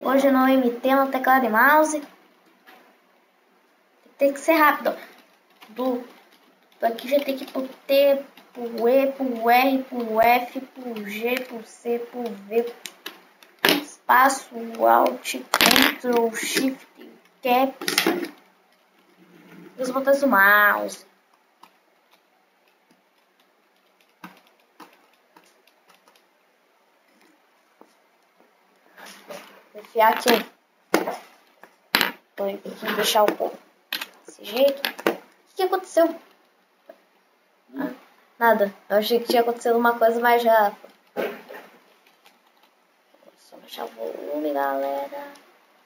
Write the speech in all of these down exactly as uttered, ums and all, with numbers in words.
Hoje eu não imitei no teclado e mouse. Tem que ser rápido. Do, do aqui já tem que ir pro T, pro E, pro R, pro F, pro G, pro C, pro V. Espaço, Alt, Ctrl, Shift, Caps. E os botões do mouse. Vou enfiar aqui. Vou deixar o povo desse jeito. O que aconteceu? Ah, nada. Eu achei que tinha acontecido uma coisa mais rápida. Vou só baixar o volume, galera.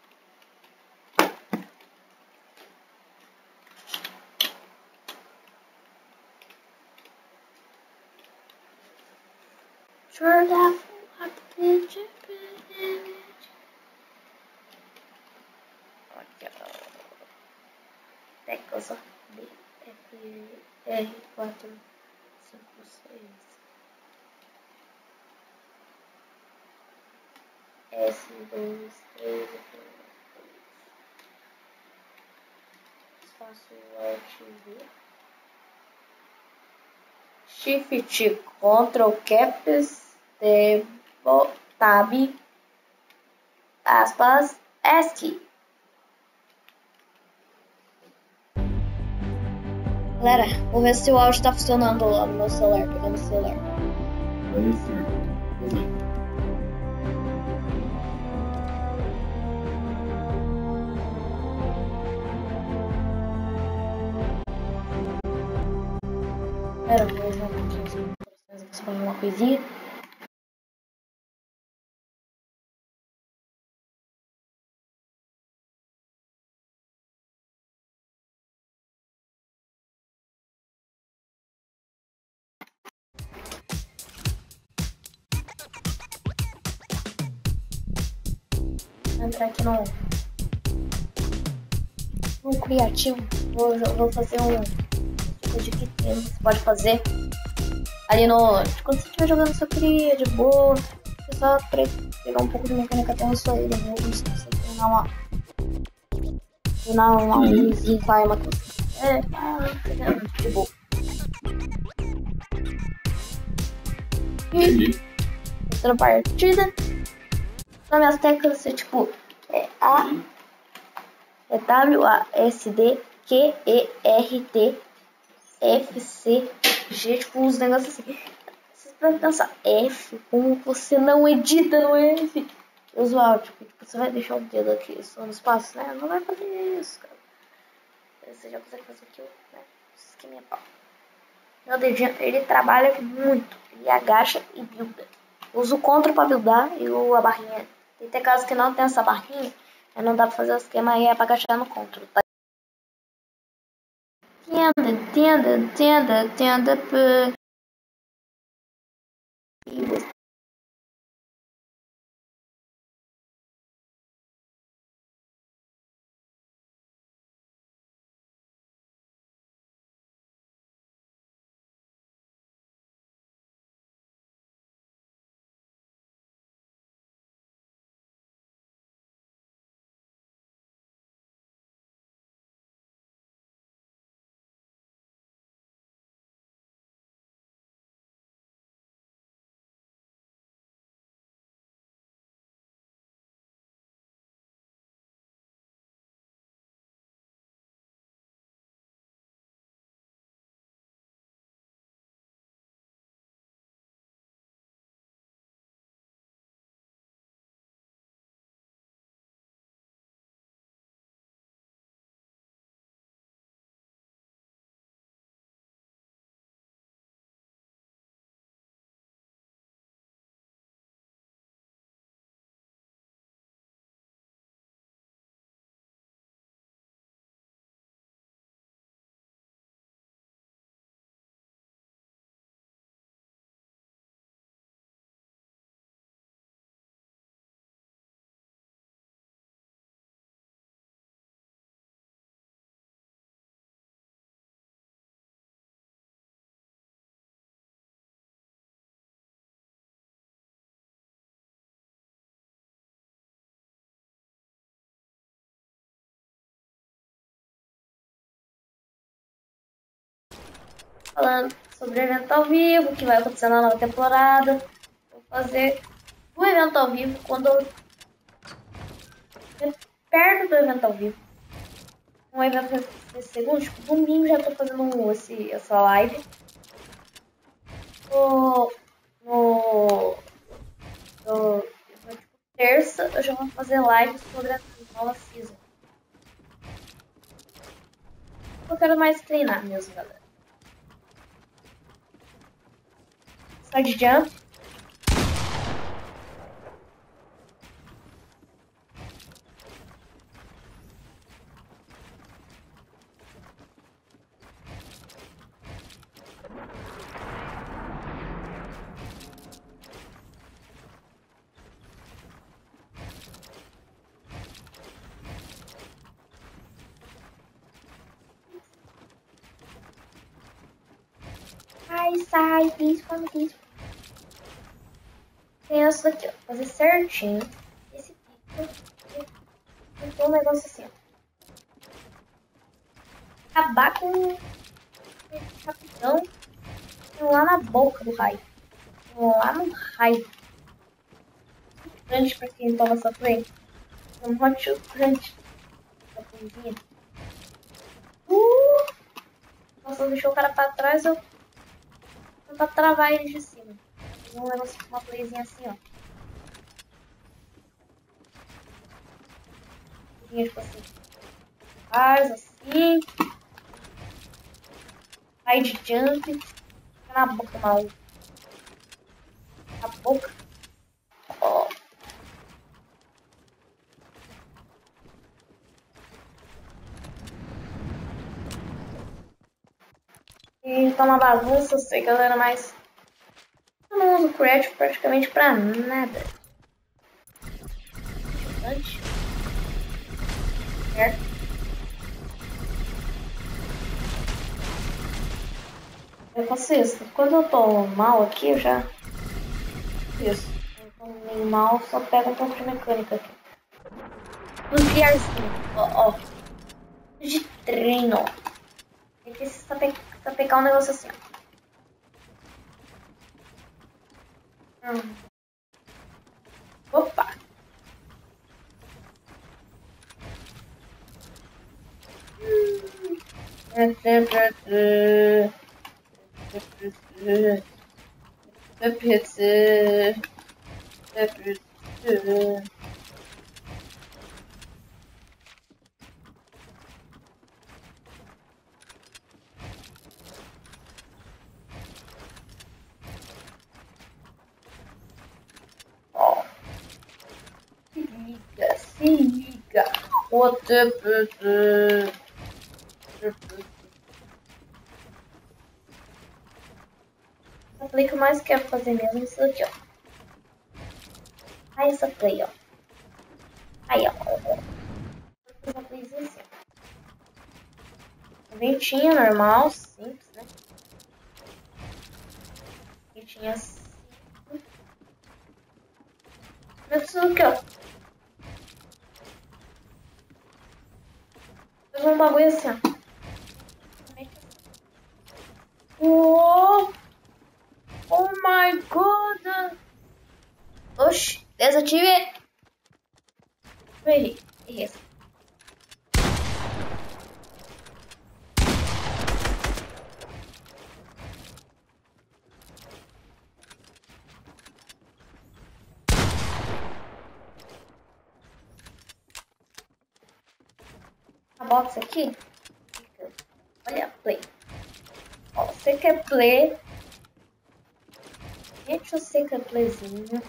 Jordan, teclas B, F, R, quatro, cinco, seis, S, dois, três, espaço Alt, V, Shift, Ctrl, Caps, Tab, aspas, ESC. Galera, vou ver se o áudio tá funcionando lá no meu celular, pegando o celular. Aí sim. Pera, vou usar um pouquinho aqui pra uma coisinha. Vou entrar aqui no, no criativo. Vou, vou fazer um tipo de que você pode fazer ali no. Quando você estiver jogando seu cria de boa, é só pegar um pouco de mecânica até isso aí, né? Se você treinar uma. Treinar uma luzinha com a arma que você é, tá, de boa. E outra partida. Nas minhas teclas é tipo é A, é W, A, S, D, Q, E, R, T, F, C, G, tipo uns negócios assim. Vocês podem pensar, F, como você não edita no F? Usual, tipo, tipo, você vai deixar o dedo aqui só no espaço, né? Não vai fazer isso, cara. Você já consegue fazer aqui, né? Esqueminha pau. Meu dedinho, ele trabalha muito. Ele agacha e builda. Usa o CTRL pra buildar e o, a barrinha. Tem até casos que não tem essa barrinha, aí não dá pra fazer o esquema aí, é pra agachar no CTRL. Tá? Tenda, tenda, tenda, tenda, falando sobre o evento ao vivo, que vai acontecer na nova temporada. Vou fazer o evento ao vivo quando eu... perto do evento ao vivo. Um evento vai ser segundo, tipo, domingo já tô fazendo esse, essa live. No, no, no, no tipo, terça eu já vou fazer live sobre a nova season. Eu quero mais treinar mesmo, galera. Side jump. Sai, sai, isso, come isso. Tem essa daqui, ó. Fazer certinho. Esse pico. Então um negócio assim, ó. Acabar com o capitão lá na boca do raio. Lá no raio. Grande pra quem toma essa play. Um hot grande. Essa playzinha. Uh! Nossa, deixou o cara pra trás, eu vou tentar travar ele de cima. Fazer um negócio com uma playzinha assim, ó. Tipo assim. Faz assim. Side jump. Fica na boca, maluco. Na boca. Ó. E tá uma bagunça, eu sei, galera, mas eu não uso o Crash praticamente pra nada. Antes. Certo? Eu faço isso. Quando eu tô mal aqui, eu já... Isso. Eu tô meio mal, só pego um pouco de mecânica aqui. Nos piorzinhos. Ó, ó. De treino, ó. Tem que sapecar um negócio assim, ó. Hum. Opa! Hum. Ó, se liga, se liga. A play que eu mais quero fazer mesmo é isso aqui, ó. Aí essa play, ó. Aí, ó. Essa playzinha assim, ó. Ventinha normal, simples, né? Ventinha assim. Isso aqui, ó. Faz um bagulho assim, ó. Uou! Oh my god! Oxi, desative. Errei, errei. A box aqui. Olha a play. Ó, você quer play? Gente, eu sei que é playzinho.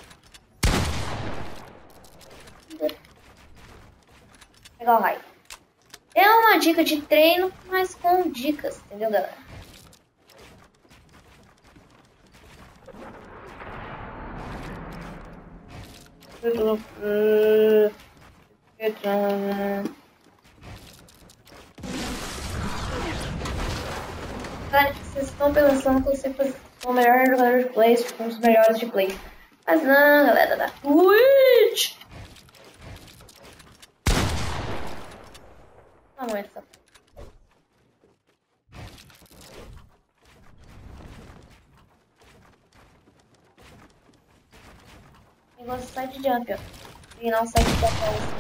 Pegar o raio. É uma dica de treino, mas com dicas, entendeu, galera? Cara, vocês estão pensando que você foi o melhor jogador de play, um dos melhores de play. Mas não, galera, da Twitch! Não é essa. side jump, ó. E não side jump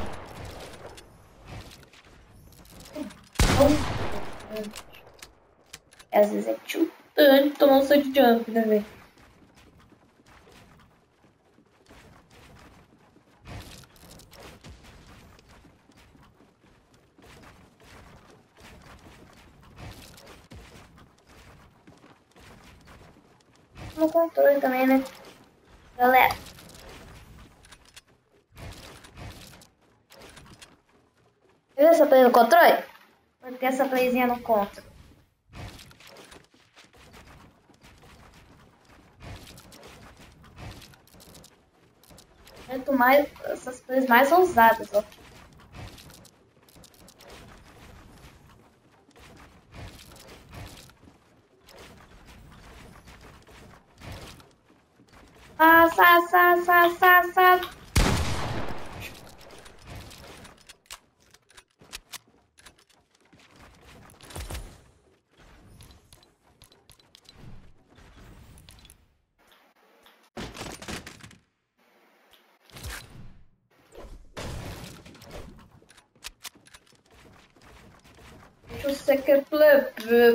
assim. Às vezes é chutando tomar um side jump, né, velho? No controle também, né? Galera. Viu essa play no controle? Vou ter essa playzinha no controle. Quanto mais essas plays mais ousadas, ó. Ah, sa, sa, sa, sa, sa. Eu sei que é play.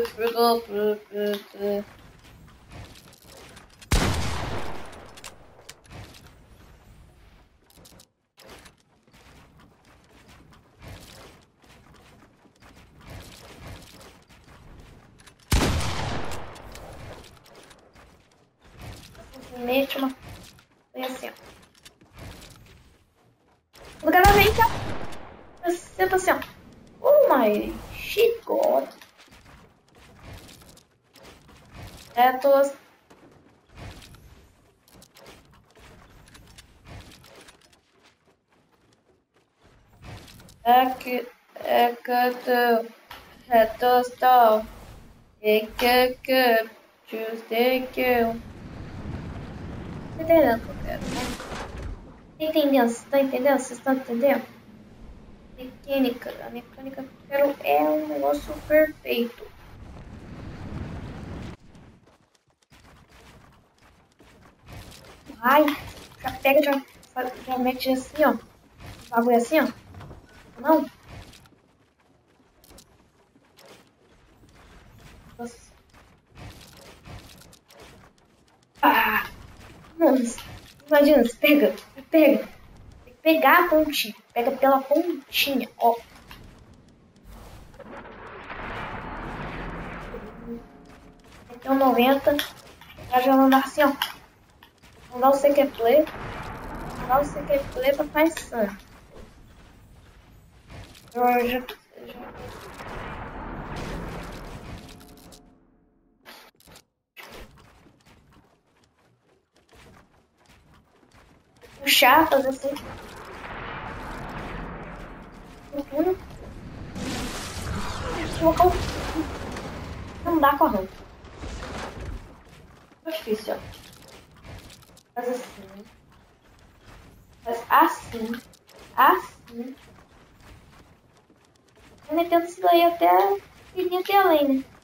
Mete uma. Foi assim, ó. O cara vem cá. Você tá assim, ó. Oh my shit, God. É, tô. É que. É que eu tô. É tô. Estou. É que. Que. Tuesday que eu. Tá entendendo o que eu quero, né? Tá entendendo? Vocês estão entendendo? Vocês estão entendendo? Mecânica. A mecânica que eu quero é um negócio perfeito. Ai, já pega, já, já mete assim, ó. O bagulho assim, ó. Não. Nossa. Ah, nossa. Imagina, você pega, você pega. Tem que pegar a pontinha. Pega pela pontinha, ó. Aqui é um noventa. Já já vou andar assim, ó. Vou dar o C Q Play. Vou dar o C Q Play pra ficar insano. Eu já... já... Puxar, fazer assim. Tudo. Colocar um... Não dá com a roupa. É difícil, ó. Faz assim. Faz assim. Assim. Eu metendo isso daí até ir até além, né?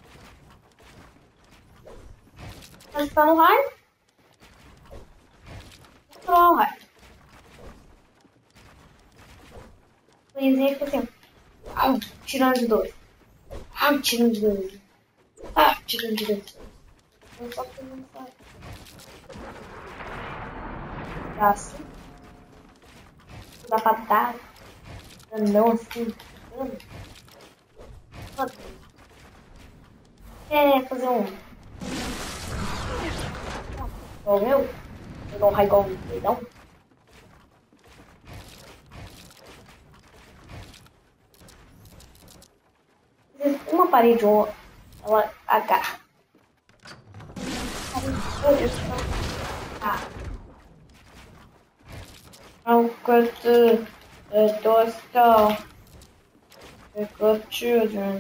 Mas tá no raio. Vou pular o raio. O Luizinho fica assim. Ah, tirando de dois. Ah, tirando de dois. Ah, tirando de dois. Eu só que não sai. Dá assim. Dá pra dar. Não assim. É, fazer um. Igual o meu? Pegar um raio igual o leidão. Uma parede ou ela agarra. Ah. Não quero tostar. Eu got children.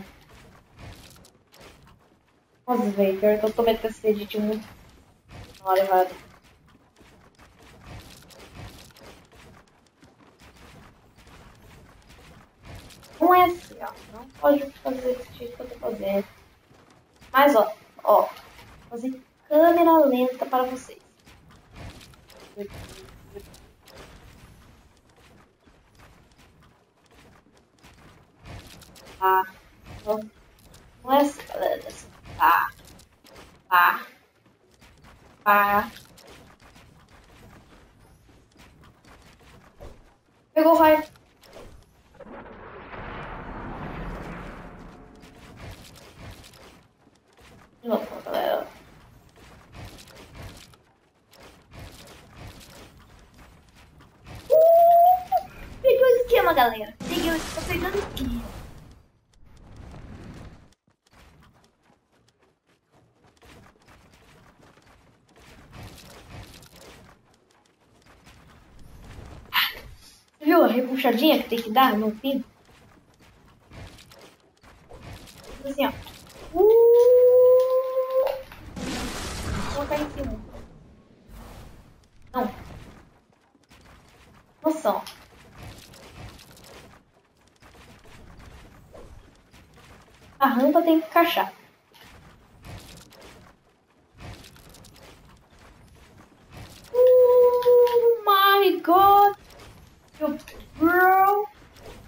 Nossa, velho, pior que eu tô metendo esse edit muito na hora errada. Não é assim, ó. Não pode fazer esse jeito que eu tô fazendo. Mas, ó, ó. Vou fazer câmera lenta para vocês. Pá. Não, não é assim, galera. É assim. Pá. Pá. Pá. Pegou o raio. De novo, galera. Uh! Peguei o esquema, galera. Peguei o tô pegando o esquema. Você viu a repuxadinha que tem que dar no fim? Assim, ó. Uh! Vou colocar em cima. Não. Noção. A rampa tem que encaixar. Oh my god! Bro!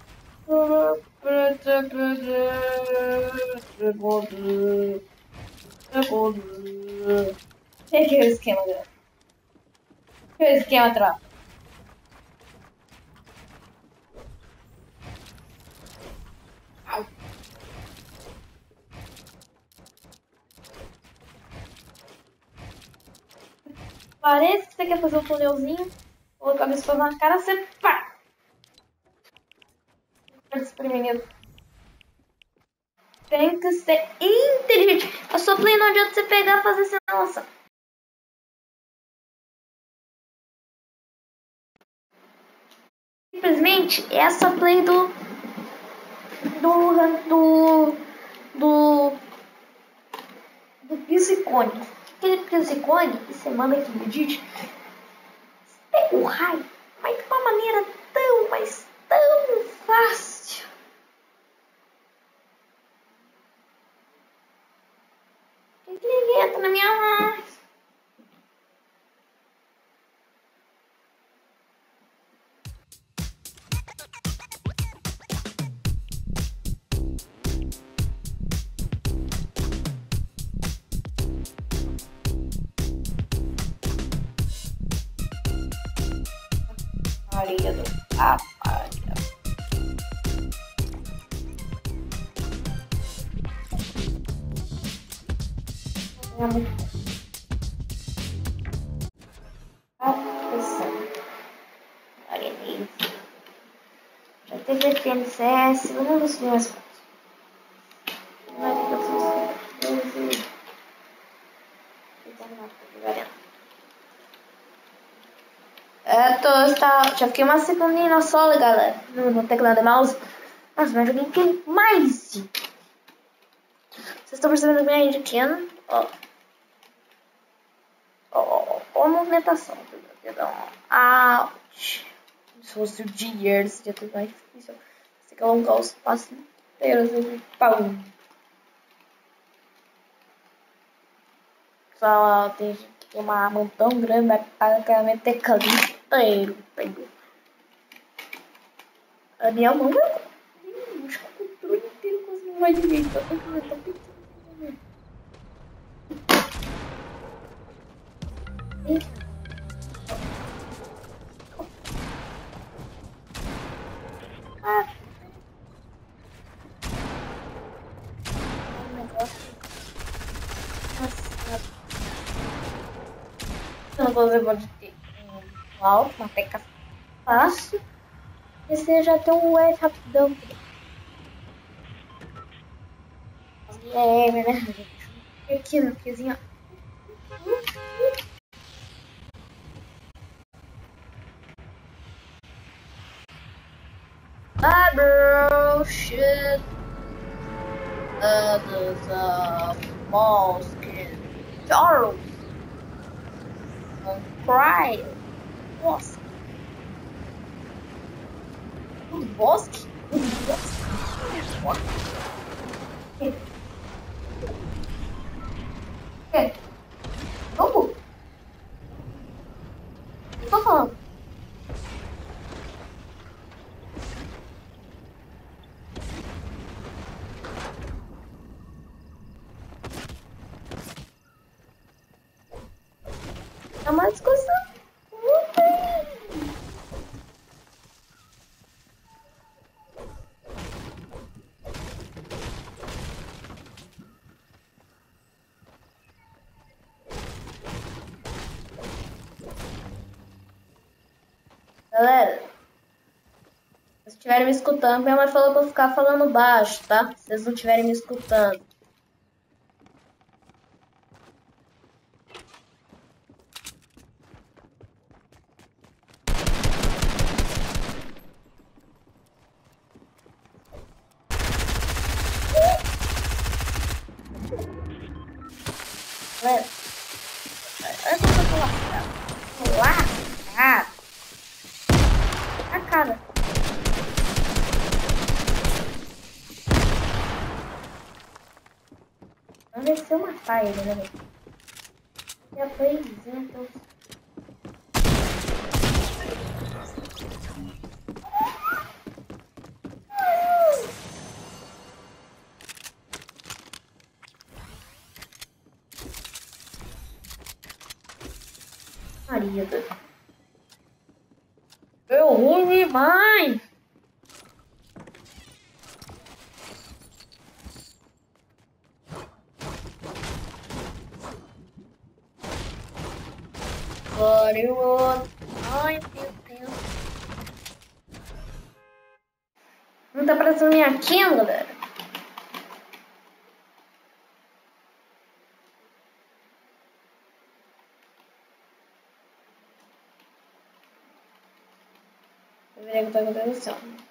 Peguei o esquema dela. Peguei o esquema atrás. Parece que você quer fazer um túnelzinho, colocar a pessoa na cara, você pá! Desprevenido. Tem que ser inteligente. A sua play não adianta você pegar e fazer sem nossa. Simplesmente essa play do do do do do piscicone. Aquele piscicone que você manda que medite, pega o raio, mas de uma maneira tão, mas tão fácil. Ele entra na minha mão. Maria do Papai. É muito bom. Atenção. Olha já teve F N C S, vamos ver se mais fácil. É, tô, está, já fiquei uma segundinha na sola, galera, no, no teclado e mouse. Nossa, mas joguei que mais. Vocês estão percebendo bem aí de Ken? Ó. Ó, ó, ó a movimentação. Ouch. Se fosse o Gear, seria tudo mais difícil. Você quer alongar os passos inteiros e pau. Só tem uma mão tão grande, vai praticamente ter caminho inteiro. A minha mão é acho que o controle inteiro quase não vai direito. Eu tô pensando. Ah. Um negócio. Nossa. Então você pode ter um alto, uma peca fácil. E você já tem um F rapidão. É, né? Aqui no pezinho. Ah, bro, shit. Others of Moskin. Charles. Cry. Nossa. O bosque? O bosque? O quê? Como? Não tô falando. É uma discussão. Galera, se vocês estiverem me escutando, minha mãe falou pra eu ficar falando baixo, tá? Se vocês não estiverem me escutando. Galera, olha como eu tô lascado. Tô lascado. A cara. Vamos ver se eu matar ele, né, velho? Já foi então. Marido. Eu ruim demais. Glória. Ai, meu Deus. Não tá parecendo minha Kindle, galera. Eu virei que tá acontecendo.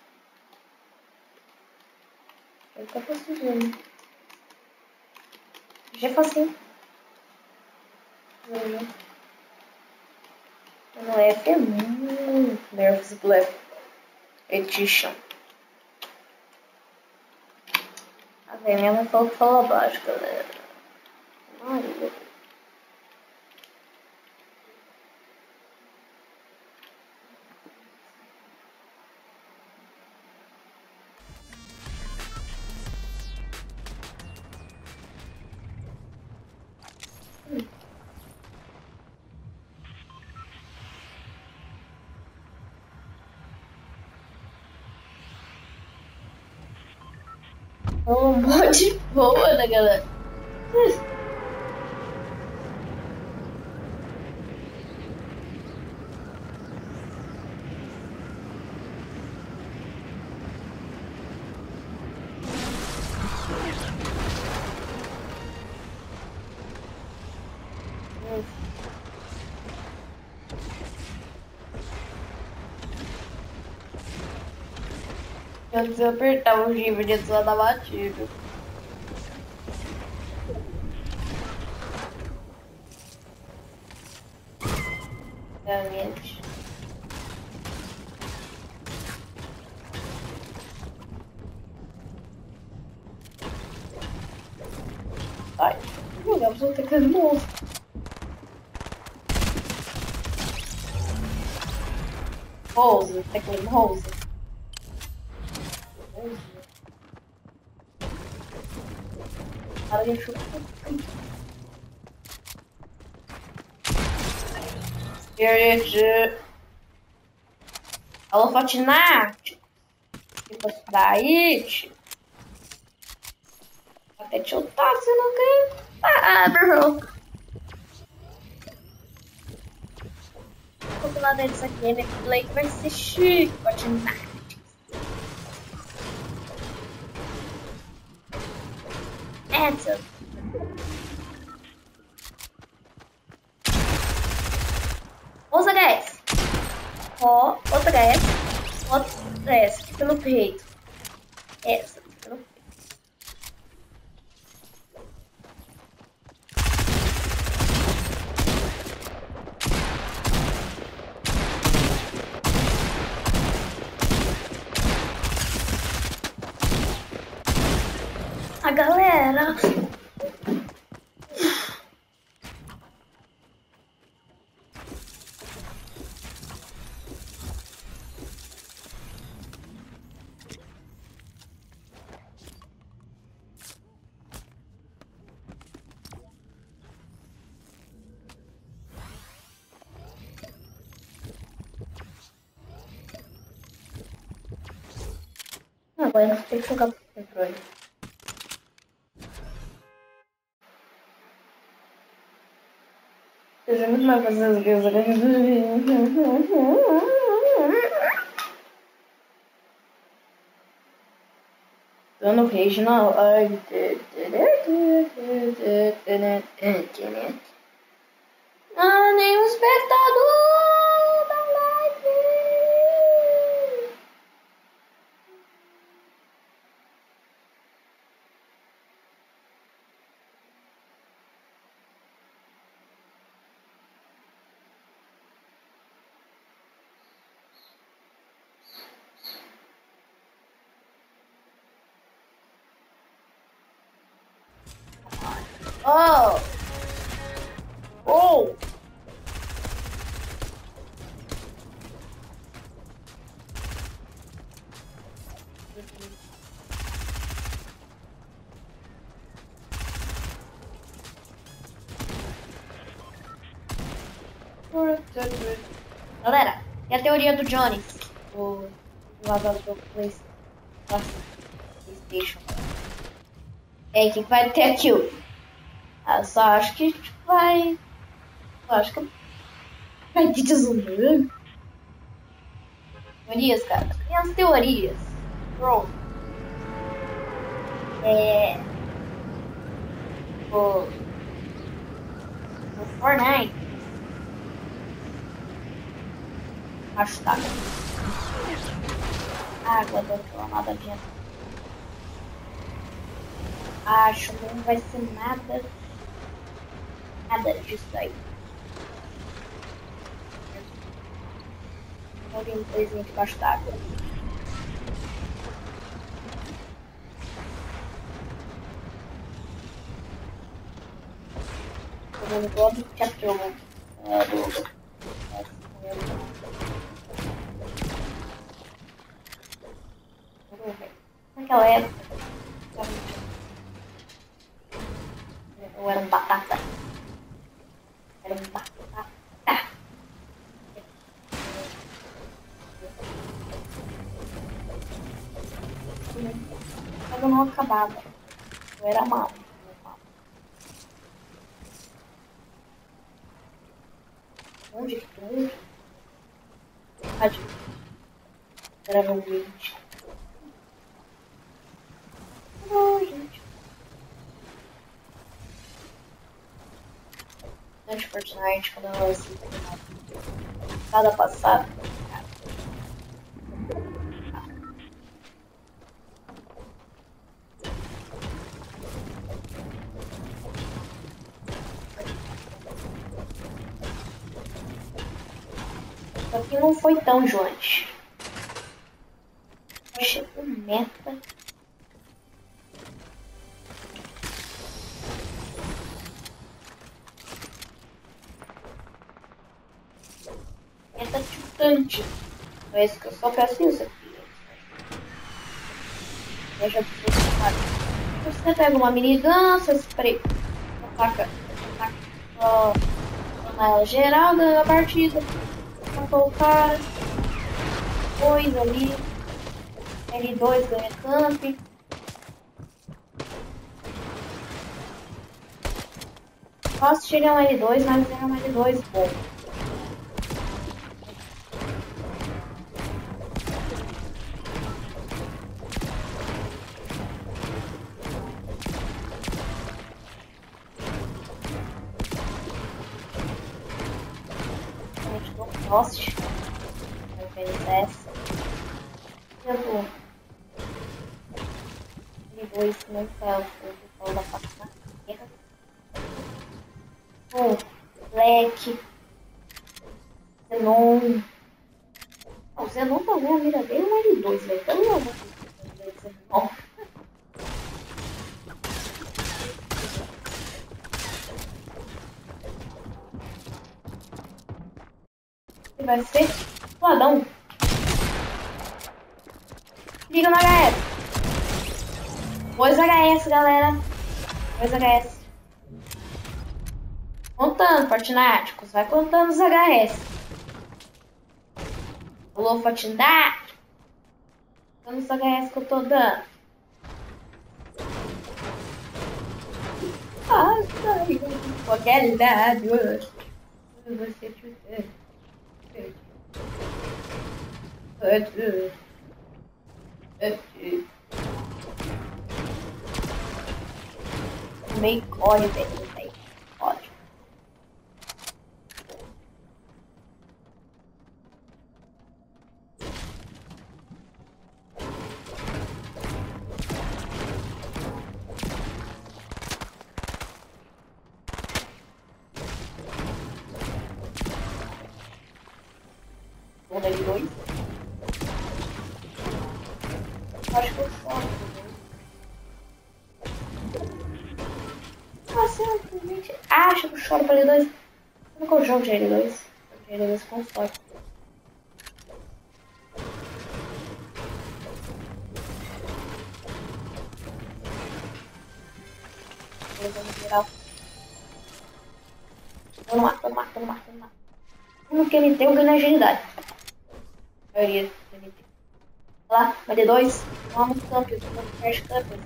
Eu tô conseguindo. Já facinho. No F é muito Nervous Black Edition. A ver, minha mãe falou que fala baixo, galera. Maria. Um monte de boa, né, galera? Antes eu apertava o giver de lá da batida. Realmente. Ai, jogar pra ter que monstro. Rose, teclado Rose. Para de chutar. Spirit. Alô, Fortnite. Fica daí, tio. Até tiltar, você não quer. Ah, bro. Vou pular dentro disso aqui, né? Play vai ser chique, Fortnite. Essa. Ouça, guys. Ó, outra guys. Outra essa, aqui pelo peito. Essa, aqui pelo peito. A galera. Agora eu vou ter que jogar pro controle. Eu já muito mais fazer as coisas. Dando regional. Ah, nenhum espectador da live. Oh! Oh! Galera, e a teoria do Johnny? O jogador do PlayStation. E aí, o que vai ter aqui? Eu só acho que vai. Eu acho que vai ter desumano. Teorias, cara. Tem as teorias. Pronto. É. O. O Fortnite. Acho que tá. Água da clamada de. Acho que não vai ser nada. Nada disso aí. Alguém coisinha debaixo d'água. Tomando todo o capítulo é, do. Naquela época. Eu era um batata. Era um batata. Mas eu não acabava. Eu era mal. Onde que tu? Rádio. Era um vídeo. Oh, gente. Antes de Fortnite, quando eu assim, cada passada. Só que não foi tão longe. Chegou meta. Meta chutante. É isso que eu só peço isso aqui. Deixa eu ver. Você pega uma minigun, você spray. Ataca. Ataca. Ó. Na geral da partida. Matou o cara. Dois ali. L dois ganha camp. Posso chegar um L dois, mas é um L dois bom. Nossa, eu fiz essa. Eu vou. L dois nunca é o que da parte na terra. Oh, Black. Zenon. O Zenon também a mira dele é um L dois, velho. Pelo amor de Deus, Zenon. Vai ser fodão. Liga no H S. Dois H S, galera. Dois H S. Contando, Fortnáticos. Vai contando os H S. Alô, Fortnite. Quantos H S que eu tô dando? Ah, sai, qualquer lado. Você chuta. Meio corre, velho. Ótimo. Vou dar de dois. Acho que eu choro. Nossa, eu simplesmente acho que eu choro pra L dois. Como que eu jogo de L dois? De L dois com sorte. Tô no mar, tô no mar, tô no mar, tô no mar. No que ele tem, eu ganho agilidade. A maioria do que ele tem. Olha lá, vai D dois. Vamos, campeão. Vamos, crash campeão.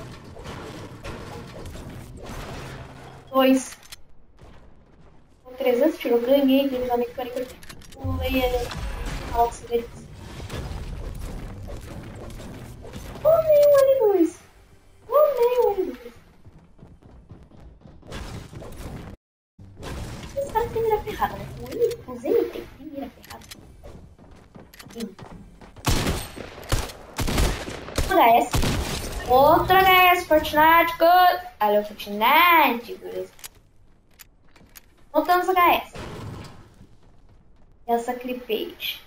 dois. Com trezentos tiros, eu ganhei. Ganhei a mecânica. Pulei ele. A oxidez. Tomei um L dois. Tomei um L dois. Esse cara tem mira ferrada, né? O Zenith tem mira ferrada. Sim. H S. Outro H S, Fortnite, good. Olha o Fortnite, good. Voltamos H S. Essa clipage.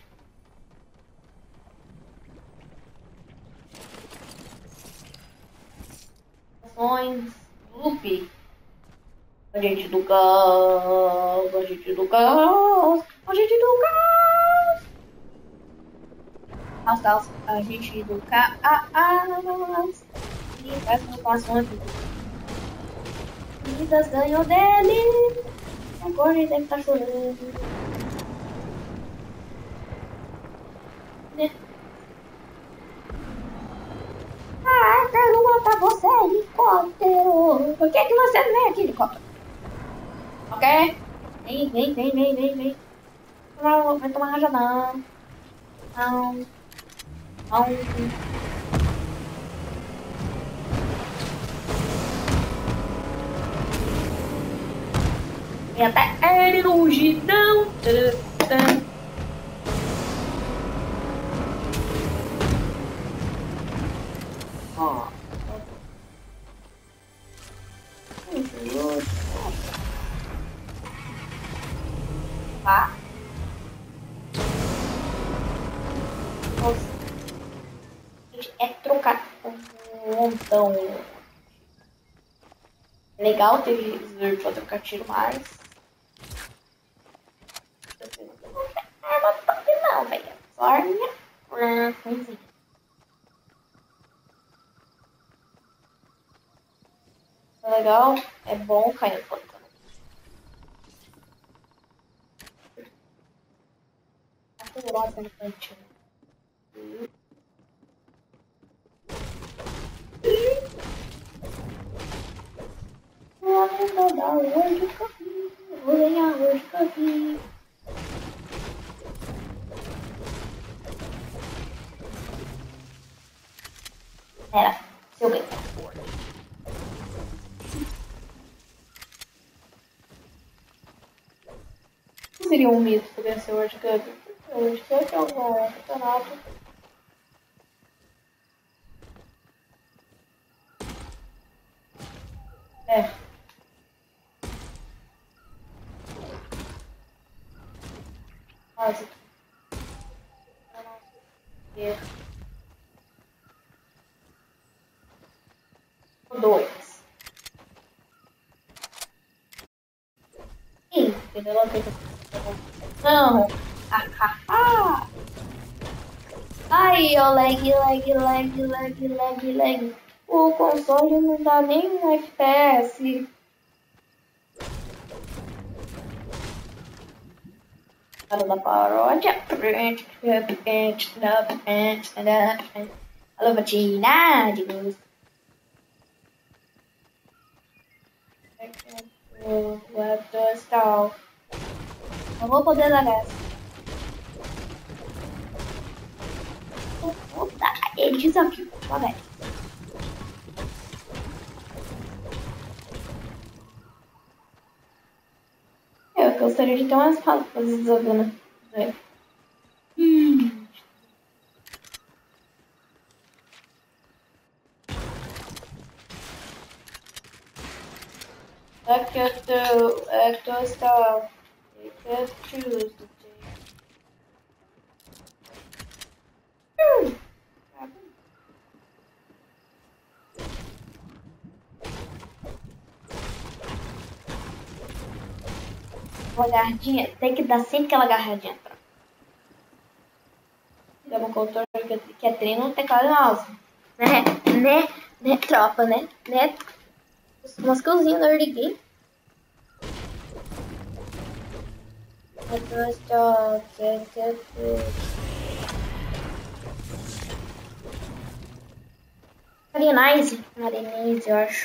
Ações, loop. Agente do caos, agente do caos, agente do caos. Caos, caos, agente do caos. E faz informações. Vidas ganhou dele. Agora ele deve estar chorando. Né? Ah, quero matar você, helicóptero. Por que, que você não vem aqui, helicóptero? Ok? Vem, vem, vem, vem, vem, vem. Não, vai tomar rajadão. Não. Não. E até ele longe, não. Ó. Tá? Nossa. É trocar um montão. Legal ter visor pra trocar tiro, mas. É uma top não, velho. Só arminha. Ah, coisinha. É legal, é bom cair no plano. Acurada no cantinho. Vou dar hoje que eu vi. Vou ganhar hoje que eu vi. Pera, se eu ganhar. Seria um mito se pudesse ser World Cup. World Cup é um campeonato. É. Quase. É. Dois. Sim, entendeu? Não. Ah, ah, ah. Ai, ó, lag, lag, lag, lag, lag, lag. O console não dá nem um F P S. Para da paródia. Alô, patina de luz. O stall. Não vou poder dar essa. Puta, é desafio. Tá bem. Eu gostaria de ter umas falas pra fazer desafio, né? Hum. Aqui eu tô. Aqui eu estou. Eu choose. Hum. Uma agarradinha, tem que dar sempre aquela agarradinha. Dá um controle que é treino no teclado mouse. Né? Né? Né? Tropa, né? Né? Umas coisinhas no early game. Arenise. Arenise, eu acho.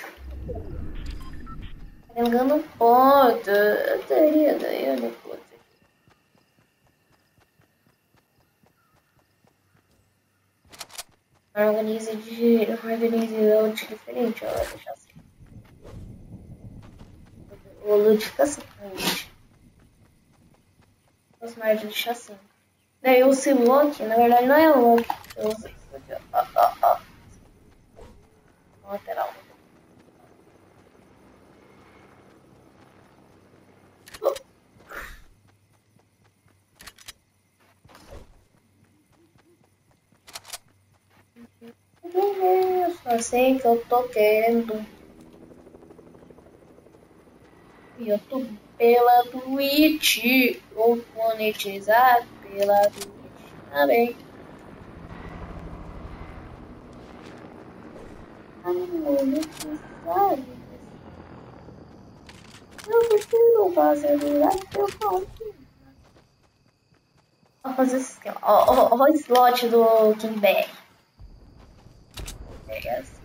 Tá ganhando ponto. Eu teria ganhando ponto. Organize de. Organize load diferente, ó. Deixa assim. O load fica assim. Os mais de deixar assim. Daí o lock, na verdade não é lock. Eu uso isso aqui, ó. Ó, ó, ó. Lateral. Eu só sei que eu tô querendo YouTube pela Twitch ou monetizar pela Twitch também. A monetizar. Eu preciso fazer que eu faço. Vou fazer esse esquema. Ó, ó, ó o slot do King Bear. É assim.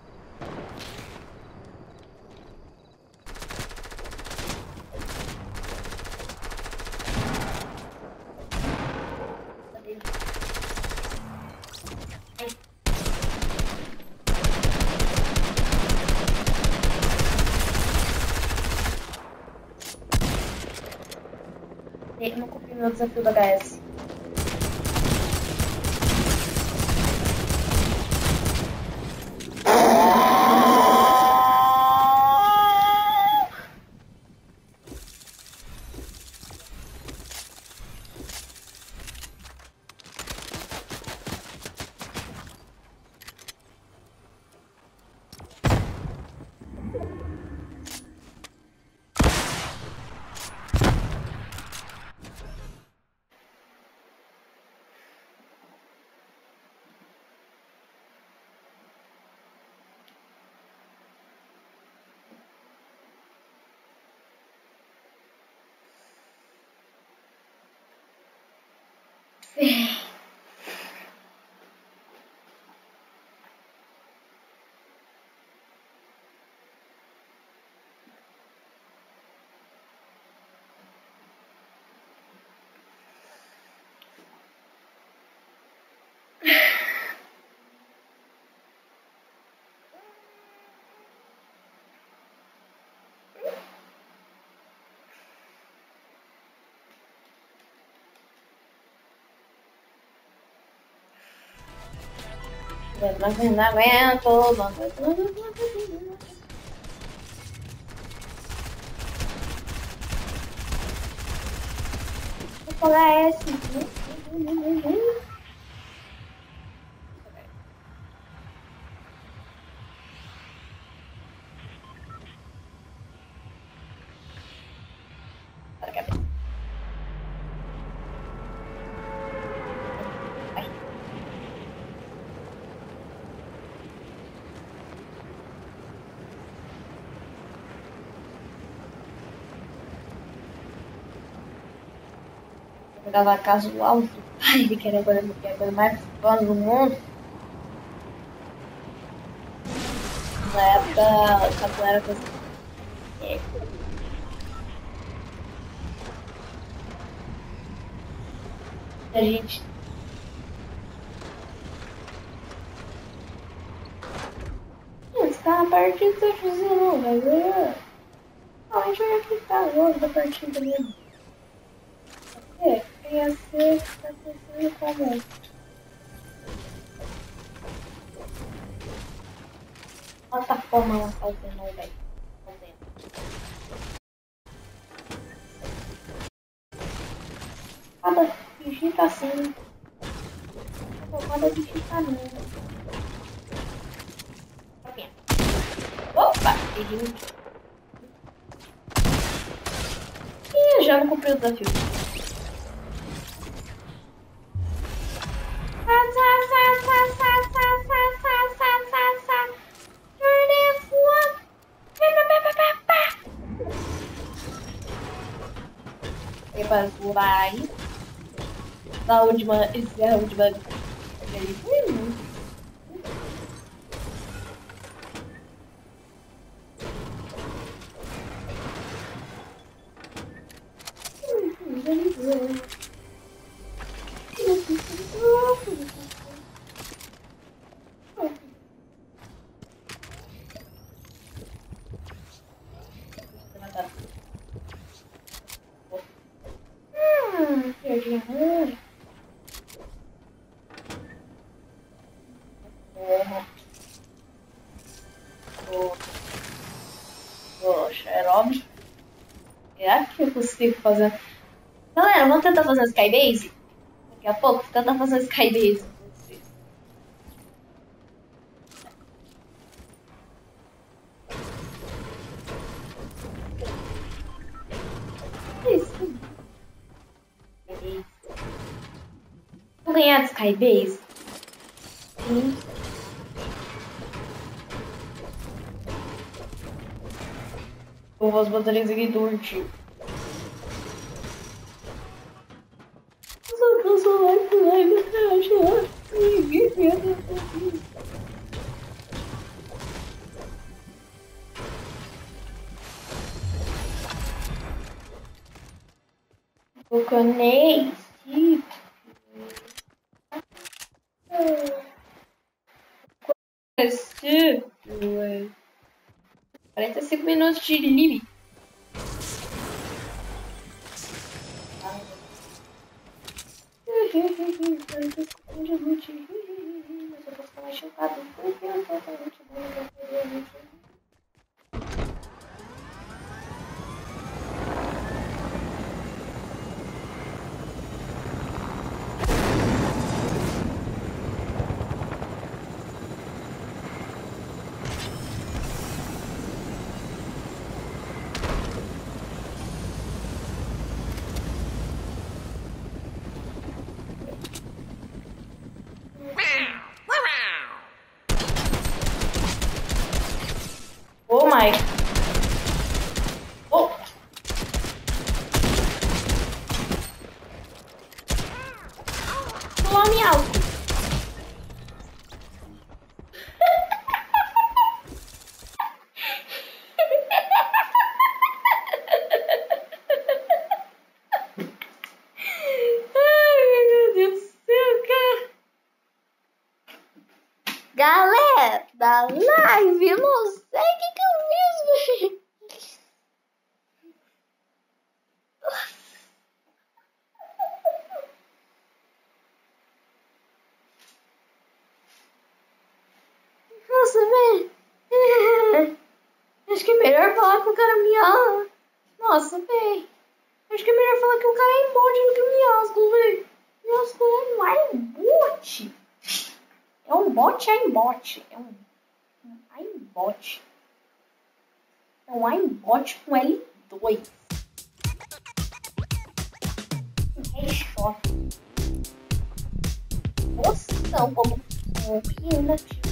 Eu não cumpri meu desafio do H S. Mas não aguento. Vou falar esse. Jogava casual do pai, ele queria a coisa, a coisa mais fã do mundo. da capoeira com é. A gente está na partida, tá fazendo, vai ver. Não, a gente vai ficar logo da partida mesmo. É, quem ia ser, tá pensando como. Plataforma lá fazendo, velho. Cada digita assim. Cada digita não. Opa! Errei. Ih, já não cumpri o desafio. E para voar da última, esse é a última. Hum, perdi a mão. O Xerob. Será que eu consigo fazer? Galera, vamos tentar fazer Skybase? Daqui a pouco, tentar fazer Skybase. Isso. Vou ganhar de Skybase? Sim. Vou as baterias aqui do urtigo. Só que eu só vai pular e vai achar. Ninguém quer. Coconei. quarenta e cinco minutos de live. Mas eu vou ficar mais chocado porque eu tô totalmente bom. Oh my. Oh. Nome alto. Ai, meu Deus do céu, cara. Galera da live, eu não sei o que, que eu fiz, velho. Nossa, velho. Acho que é melhor falar que o cara me ama. Nossa, velho. Acho que é melhor falar que o cara é embode do que o Miasco, velho. Miasco não é um bot. É um bot aimbot. É um, um aimbot. É um aimbot com L dois. Um headshot. Noção como um ainda tio.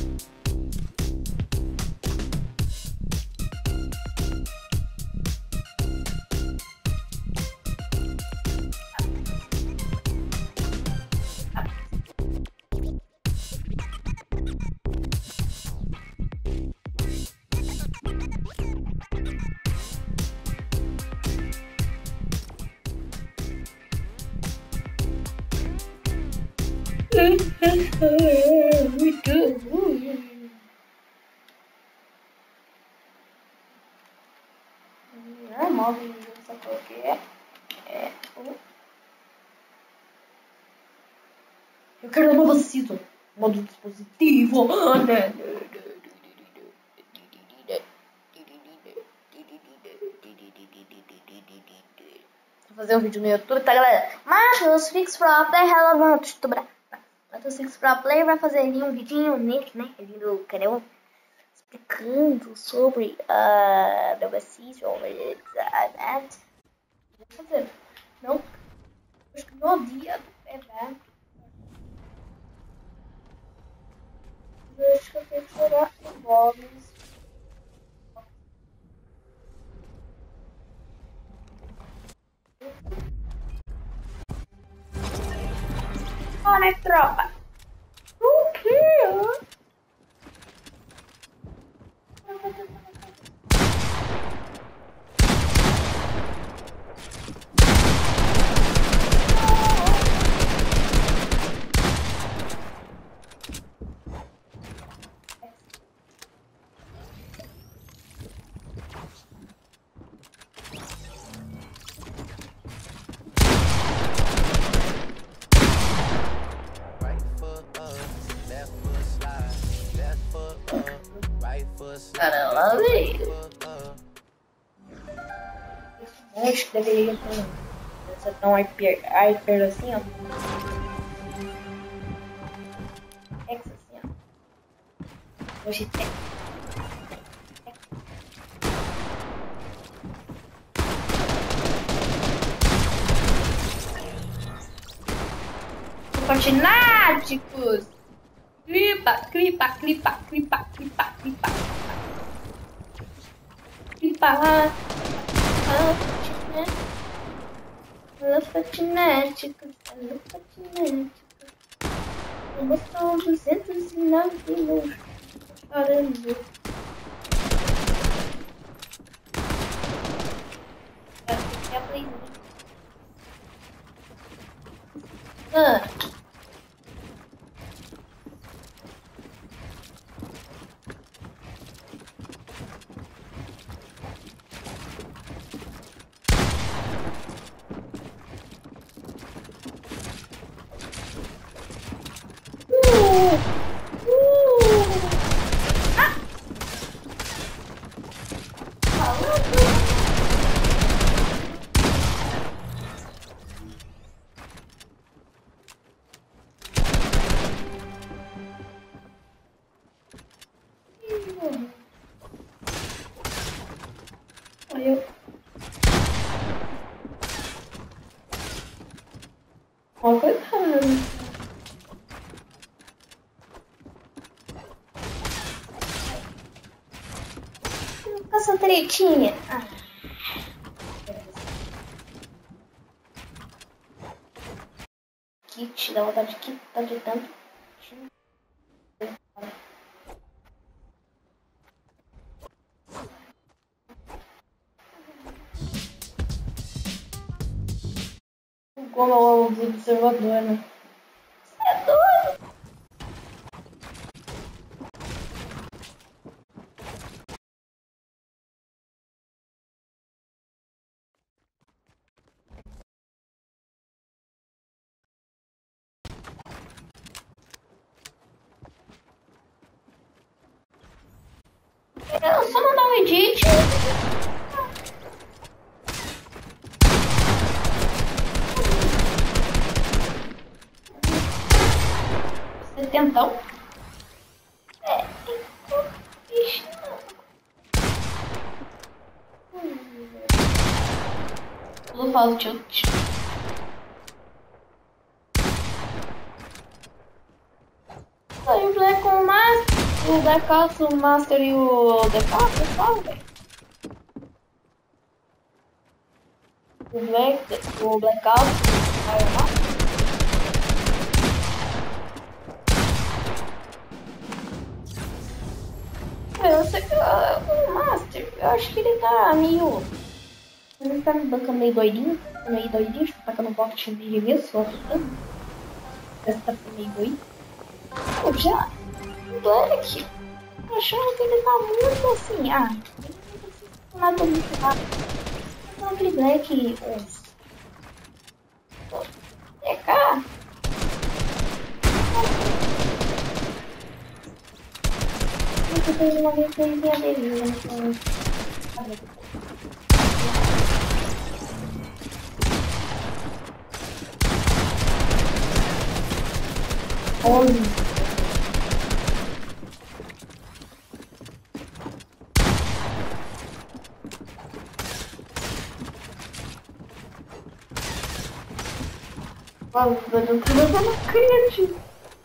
Muito ruim. Normal, essa cor aqui é, é o... Eu quero uma nova season. Modo dispositivo. Vou fazer um vídeo no YouTube, tá, galera? Matheus Fix Pro Player relevante. Matheus Fix Pro Player vai fazer ali um vidinho nele, né? Ali no canal, explicando sobre a nova season. Vou fazer. Não. Acho que no dia do evento. Acho que eu tenho que tirar o móveis. Olha, tropa. O quê? Caramba, velho. Acho que deveria ser tão hyper, hyper assim, ó. X assim, ó. Hoje tem. Fortináticos! Clipa, clipa, clipa, clipa, clipa, clipa. Clipa lá. Alô, fatinéticos. Alô, fatinéticos. Promoção duzentos e nove mil. Chorando. Aqui é a Playzinha. Ah. Eu... Ó, coitado. Com essa tretinha. Ah. Kit, dá vontade de quitar de tanto. Como o observador, né? Você é doido? Eu só mandar um edit. Setentão. É, ixi, não. Tudo faz tilt. Saiu o Black com o Master, o Black Ops, o Master e o Default, pessoal, velho. O Black, o Black Ops, o Master. Eu sei que o Master, eu acho que ele tá meio. Ele tá me bancando meio doidinho, meio doidinho, tacando um bote de remesso, ó. Essa comigo aí. Eu já. Black. Achando que ele tá muito assim. Ah, não nada muito rápido. Não, aquele Black. É cá. Eu tenho uma referência dele. Olha. Vamos, eu não tô dando crente.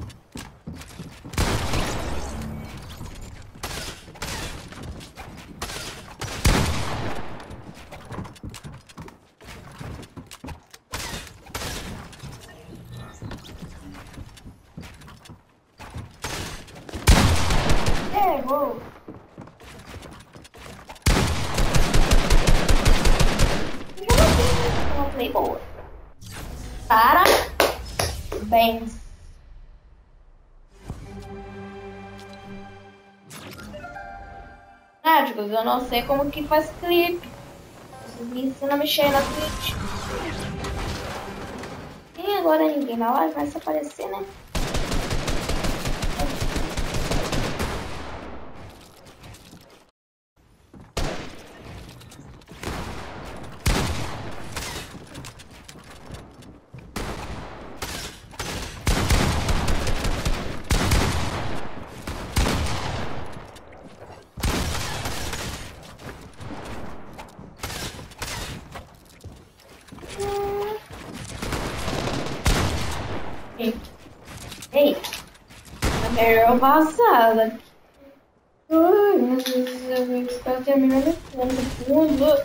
É, vou. Uma play boa. Parabéns. Náticos, eu não sei como que faz clipe. Vocês me ensinam a mexer na Twitch. E agora ninguém na live vai se aparecer, né? Ei, a melhor passada. Ai, meu Deus, eu vou terminar no fundo.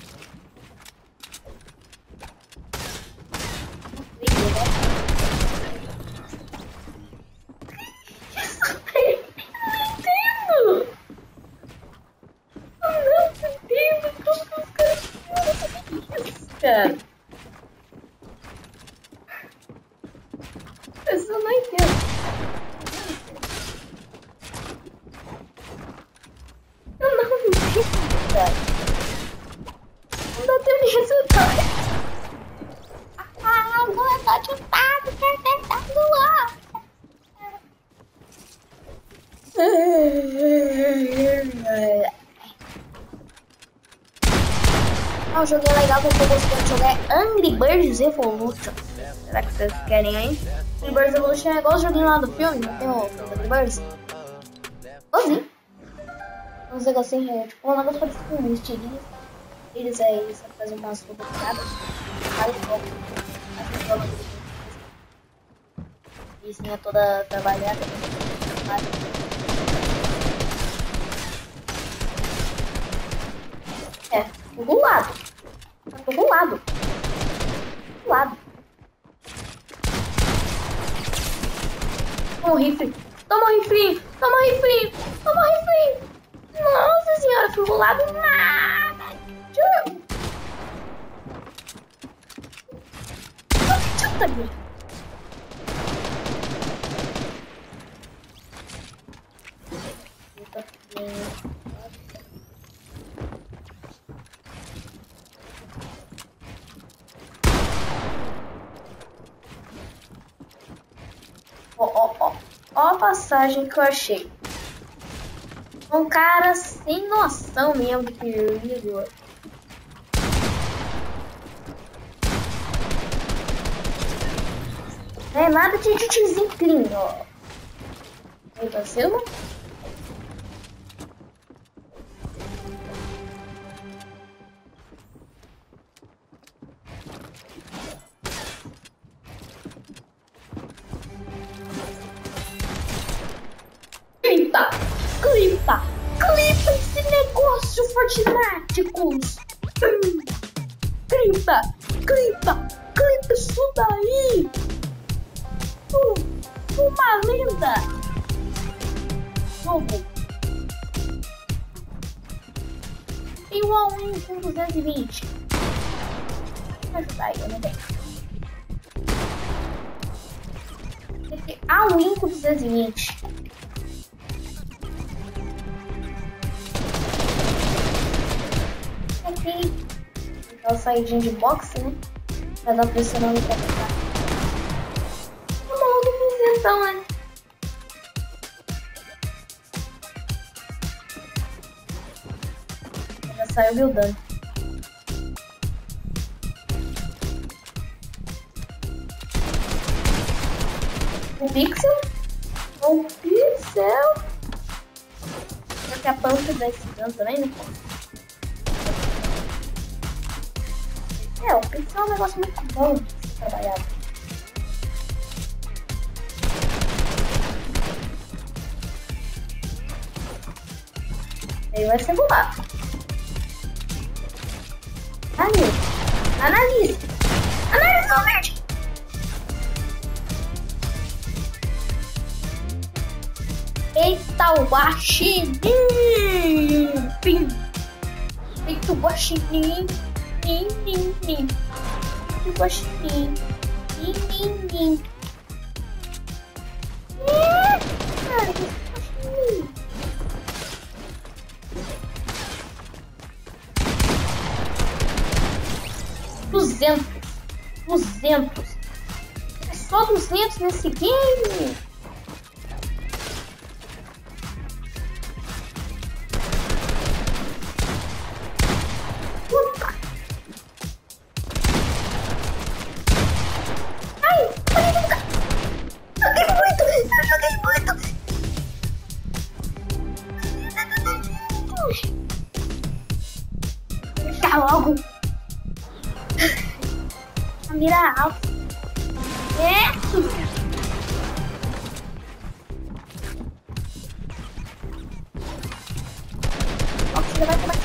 Cara, eu só não entendo. Eu não entendo, cara. Não dá tempo de resultado. Ah, não é só chutado, quer tentar doar. Ah, o jogo é legal porque eu gosto de jogar Angry Birds Evolution. Será que vocês querem aí? Angry Birds Evolution é igual o joguinho lá do filme, não tem o Angry Birds? Igualzinho. Uns negocinhos, é, tipo, um negócio parecido com um estilinho. Eles aí, eles fazem umas fotografiadas. Cada foto. Vizinha toda trabalhada. É, do lado. Do lado. Do lado. Toma um rifle. Toma um rifle. Toma um rifle. Toma um rifle. Nossa senhora, fui do lado nada. Chuta, Gui. Ó, ó, ó. Ó a passagem que eu achei. Um cara sem noção mesmo de perigo. Não é nada de titizinho clean, ó. Aí pra cima. Clipa, clipa, clipa esse negócio, Fortnáticos. Clipa, clipa, clipa isso daí. Uh, uma lenda. Jogo. E o all-in com duzentos e vinte. Me ajudar aí, eu não tenho. A win com duzentos e vinte. Aqui. Aquela saidinha de boxe, né? Vai dar pressionando pra cá. Tá maluco então, né? Já saiu buildando. O pixel? O pixel? Será que a panca dá esse dano também, né? É, o pixel é um negócio muito bom de se trabalhar. Ele vai ser voado. Analise. Analise. Analise o verde. Eita, o guaxinim. Pim. Eita, o guaxinim. Nim, nim, nim. Eita, o guaxinim. Nim, nim, nim. Cara, que guaxinim. Duzentos. Duzentos. É só duzentos nesse game. Logo a mira alta. É. Nossa, já vai tomar.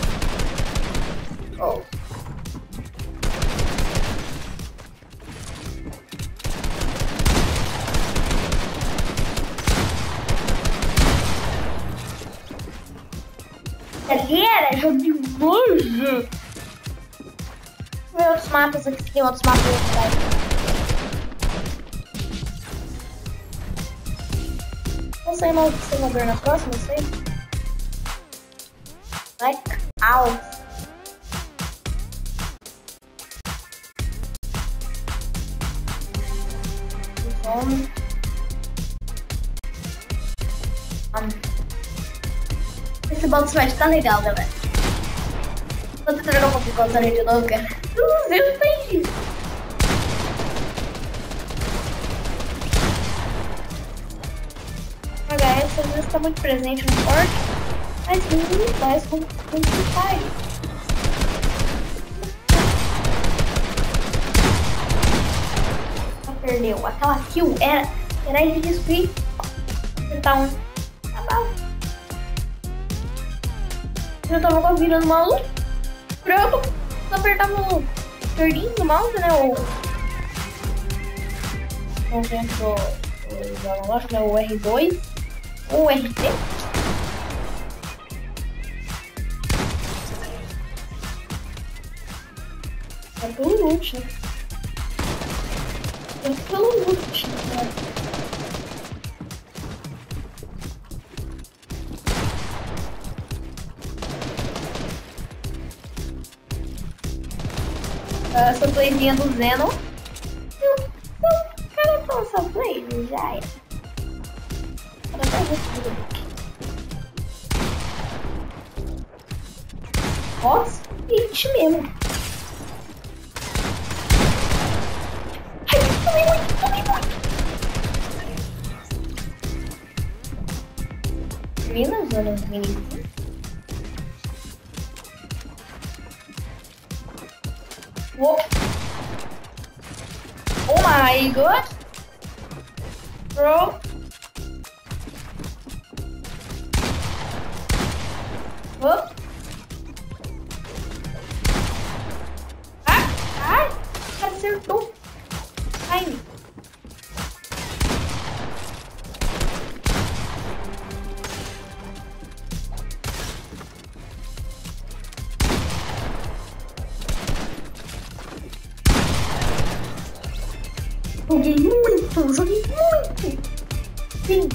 Oh. Galera, jogo de nojo. Ver outros mapas aqui, se tem outros mapas aqui. Vou sair mal do senador na próxima, não sei. Like out. Vamos. Esse balde smash tá legal, galera. Vou tentar jogar um pouquinho contra ele de novo, cara. duzentos tem isso. H S às vezes tá muito presente no forte, mas não faz como que faz. Só perdeu. Aquela kill era, era isso e tentar um. Tá bom. Eu tava virando maluco. Pronto. Só apertava o perninho do mouse, né? O. Não dentro do analógico, né? O R dois. Ou o R T. É pelo loot, né? É pelo loot, né? Essa playzinha do Zeno. O cara tá essa play, já é. Nossa, ixi mesmo. Ai, tomei muito, tomei muito. Vi na zona dos meninos. Whoa. Oh my god, bro. Oh. Ah, ai, o cara acertou. Ai. Joguei muito muito, joguei muito. Sim.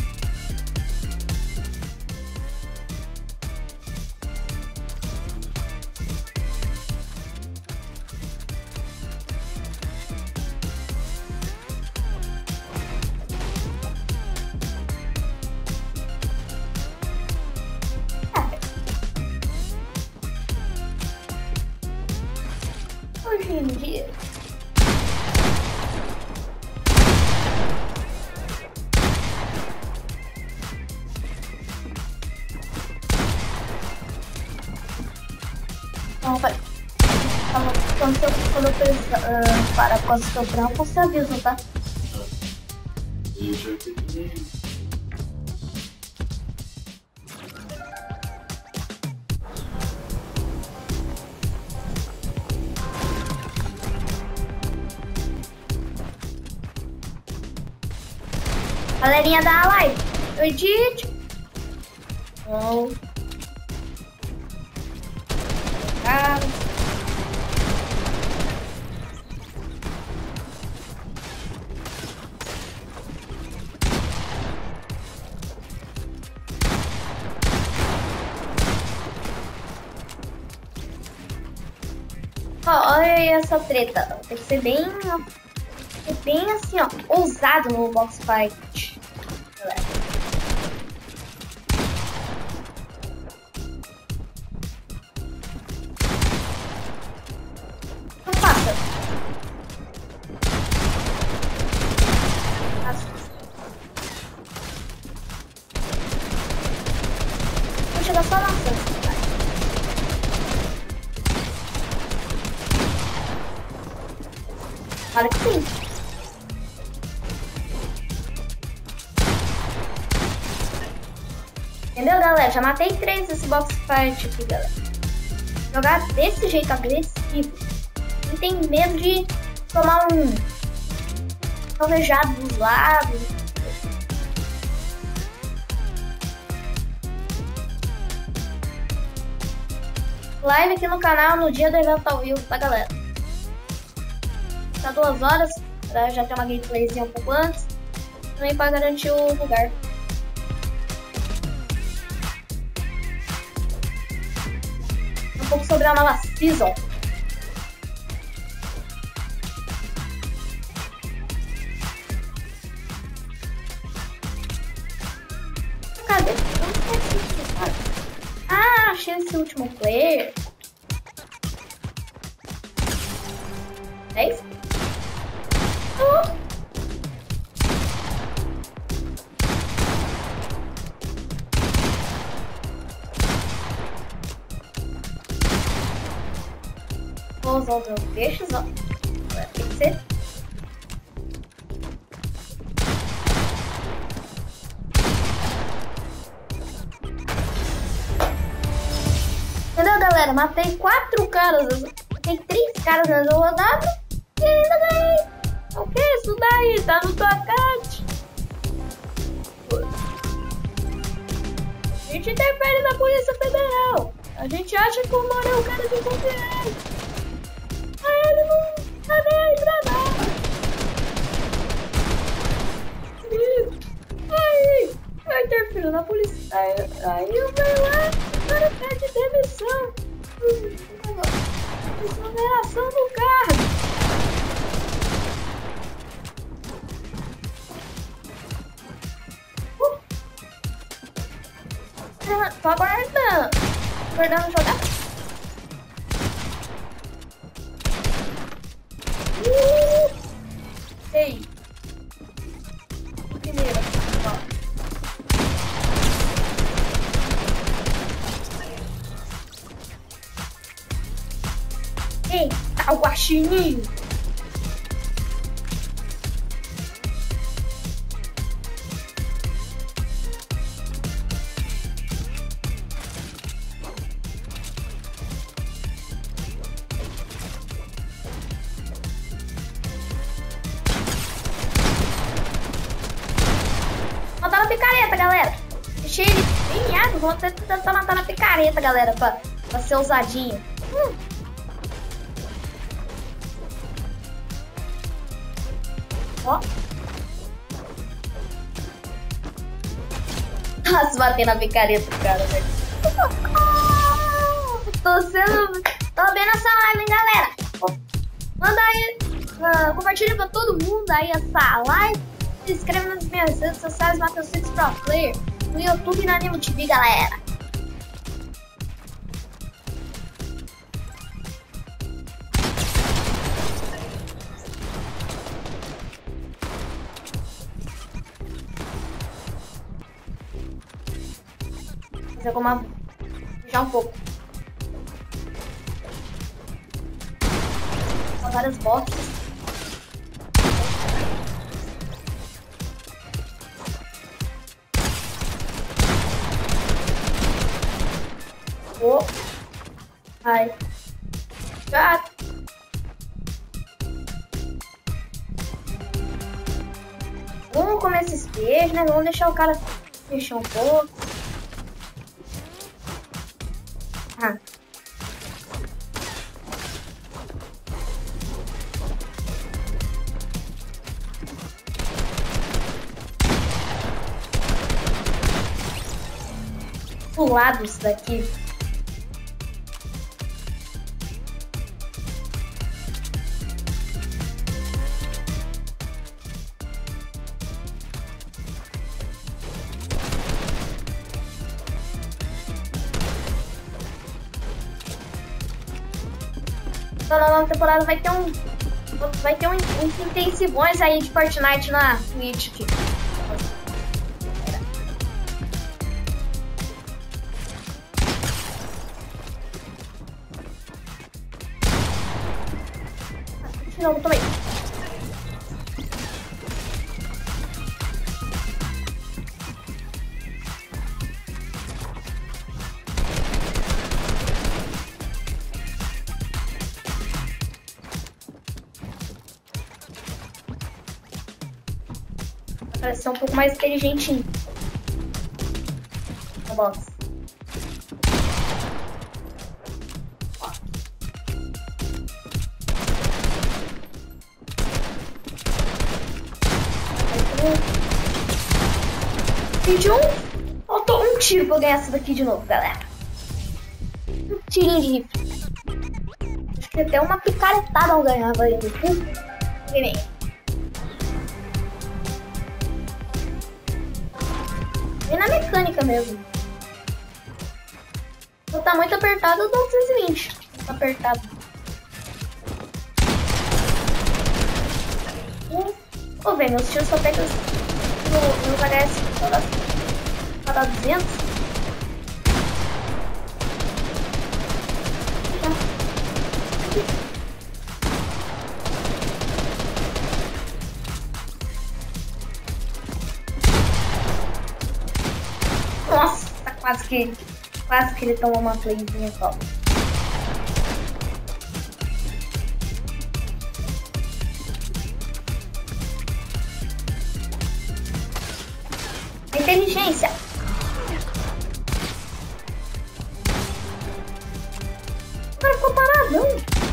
Hoje em dia. Não, vai. Quando eu, quando eu pensar, uh, parar por causa do seu branco, você avisa, tá? E já tem. Galerinha da live, edite. Oh. Ah. Oh, olha aí essa treta. Tem que ser bem, ser bem assim, ó, ousado no box fight. Não passa. Vou chegar só na Sansa. Claro que sim. Entendeu, galera? Já matei três nesse box fight aqui, galera. Jogar desse jeito agressivo. Quem tem medo de tomar um alvejado dos lados. Live aqui no canal no dia do evento ao vivo, tá, galera? Tá duas horas, pra já ter uma gameplayzinha um pouco antes. Também pra garantir o lugar. Um pouco sobre a nova season. Cadê? Ah, achei esse último player. É isso? Uh. Vou usar os meus peixes, ó. Tem que ser. Entendeu, galera? Matei quatro caras. Matei três caras nessa rodada. E ainda ganhei. O que? Isso daí tá no tocante. A gente interfere na Polícia Federal. A gente acha que o Moro é o cara de confiança. Aí ele não tá nem aí pra nada. Aí, eu interfiro na polícia. Aí, aí eu venho lá, o cara pede demissão. Exoneração do cargo. Uh. Tô aguardando. Aguardando jogar. Uh. Ei. Primeiro. Ó. Eita, o guaxininho! Matar na picareta, galera! Deixei ele bem, vou tentar matar na picareta, galera, pra, pra ser ousadinho. Hum. Ó. Nossa, bater na picareta, cara, velho. Tô sendo... Tô bem nessa live, hein, galera. Manda aí, uh, compartilha pra todo mundo aí essa live. Se inscreve nas minhas redes sociais, Matheus Six Pro Player, no YouTube e na Animo T V, galera. Vou jogar uma... já um pouco. Com várias bots. Oh. Ai. Gato. Vamos comer esses peixes, né? Vamos deixar o cara mexer um pouco. Ah. Pulado isso daqui. Na nova temporada vai ter um vai ter um, uns intensivões aí de Fortnite na Twitch aqui. Não, tomei. Parece ser um pouco mais inteligentinho. A box. De um, faltou um tiro pra eu ganhar essa daqui de novo, galera. Um tirinho de rifle. Acho que até uma picaretada eu ganhava aí. Vem. Vem na mecânica mesmo. Se tá muito apertado, eu dou duzentos e vinte. Tá apertado. Ô, oh, velho, meus tiros só pegam no, no H S para duzentos. Nossa, quase que quase que ele tomou uma playzinha só. Inteligência. O cara ficou paradão.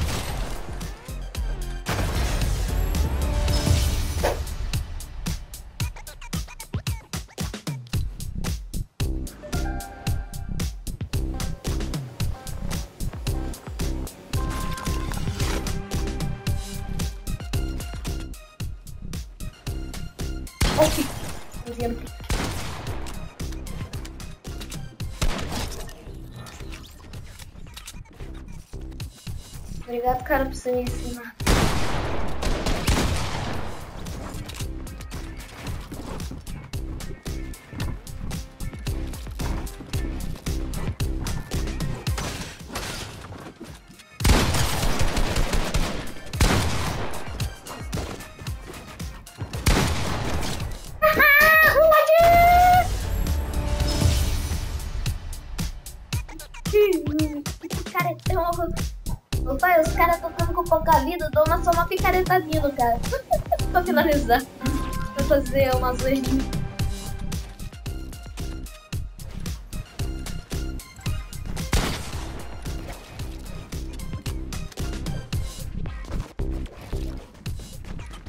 Ok. Obrigado, cara, por você me ensinar. Picaretão. Meu pai, os caras tocando com pouca vida, eu dou uma, só uma picaretadinha no cara. Pra finalizar. Pra fazer umas legendas.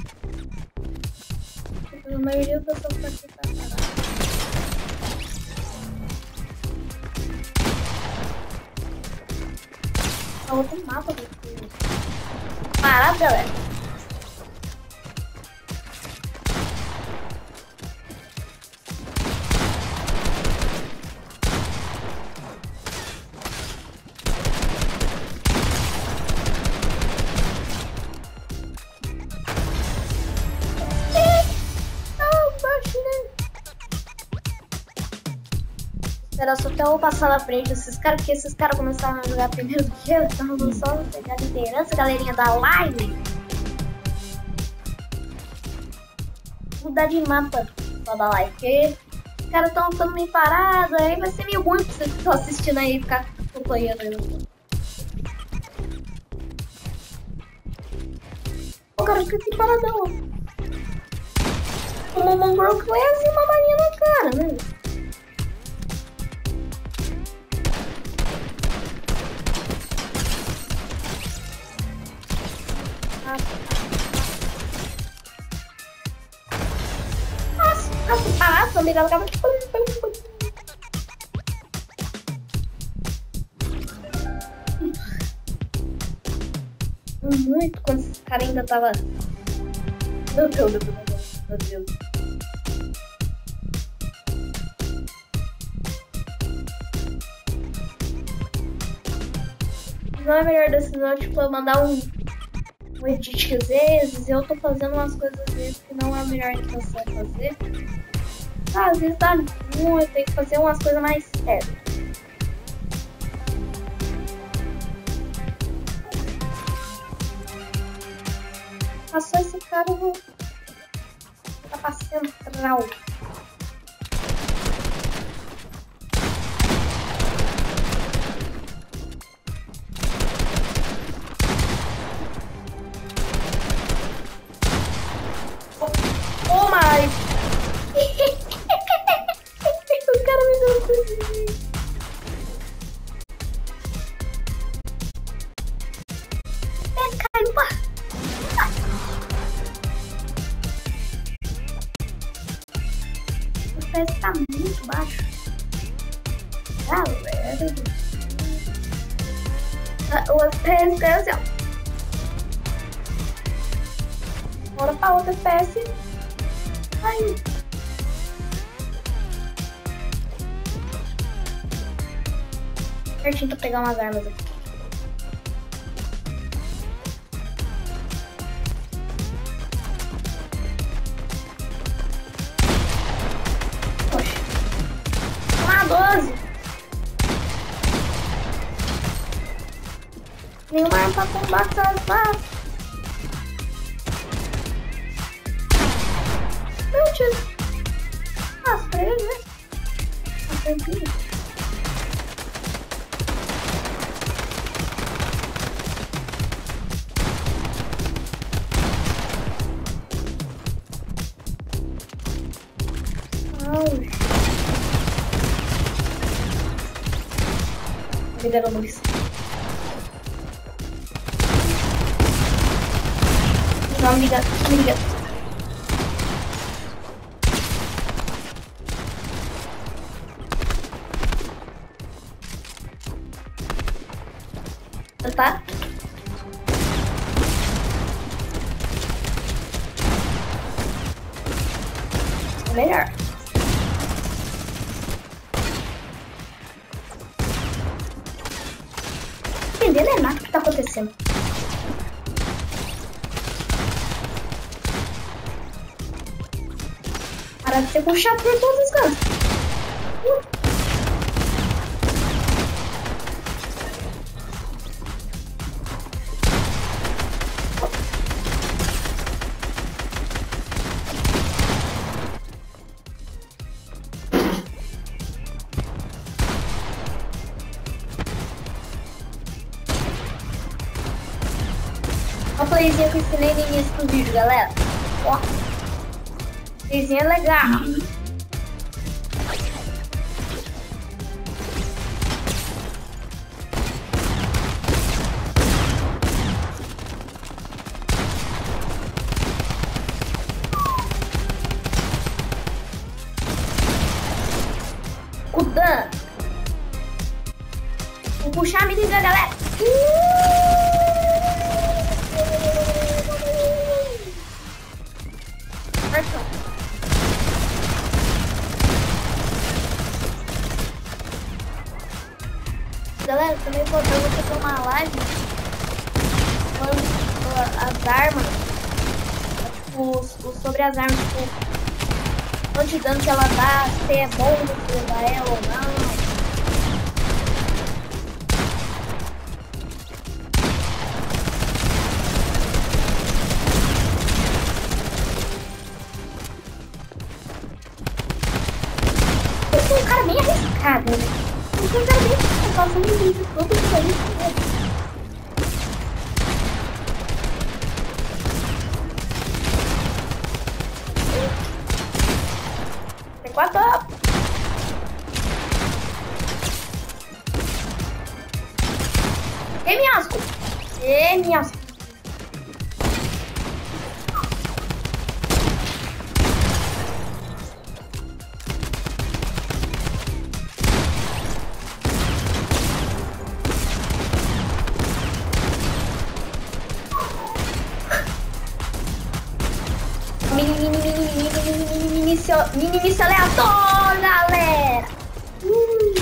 A maioria das pessoas tá aqui pra caralho. É outro mapa. Parado, galera. Era só até eu passar na frente desses caras, porque esses caras começaram a jogar primeiro do que eu, então eu só pegar a liderança, galerinha da live. Vou mudar de mapa só da live, porque os caras estão ficando meio parados, aí vai ser meio ruim pra vocês que estão assistindo aí ficar acompanhando aí. O cara fica aqui paradão. Tomou uma Broke Lens e uma balinha na cara, né? Nossa, parado, também ela acaba de... Muito quando esse cara ainda tava... Meu Deus, meu Deus, meu Deus. Não é melhor decisão, tipo, eu mandar um... um edit que às vezes eu tô fazendo umas coisas às vezes que não é a melhor que você vai fazer. Ah, às vezes dá muito, tem que fazer umas coisas mais sérias. Passou esse cara, eu vou... Tá pra central. Oh my! O cara me deu um... É, caiu pra... O F P S tá muito baixo. Galera... O F P S caiu assim, ó. Bora pra outra F P S. Aí. Certinho pra pegar umas armas aqui. Poxa. Uma doze. Nenhuma arma pra combater as balas. Meu tio. Ah, pra ele, né? Tá tranquilo. Ai. Me deram munição. Não, me liga, me liga. Tá? É melhor. Entendendo é nada o que tá acontecendo. Para de ser puxado por todos os cantos. Uh. Uma playzinha que eu ensinei no início do vídeo, galera. Ó. Playzinha é legal. Kudan. Vou puxar a minigun, galera. Marcão. Galera, também vou fazer uma live falando as armas, tipo, sobre as armas, tipo, quanto de dano que ela dá, se é bom você levar ela ou não. Esse é um cara bem arriscado, né? Esse é um cara bem arriscado, eu faço um vídeo todo isso aí, né? Quatro. Ei, miasco. Ei, miasco. Mini, mini, mini, mini, mini, mini, mini, mini, mini, aleatório, galera. Uh.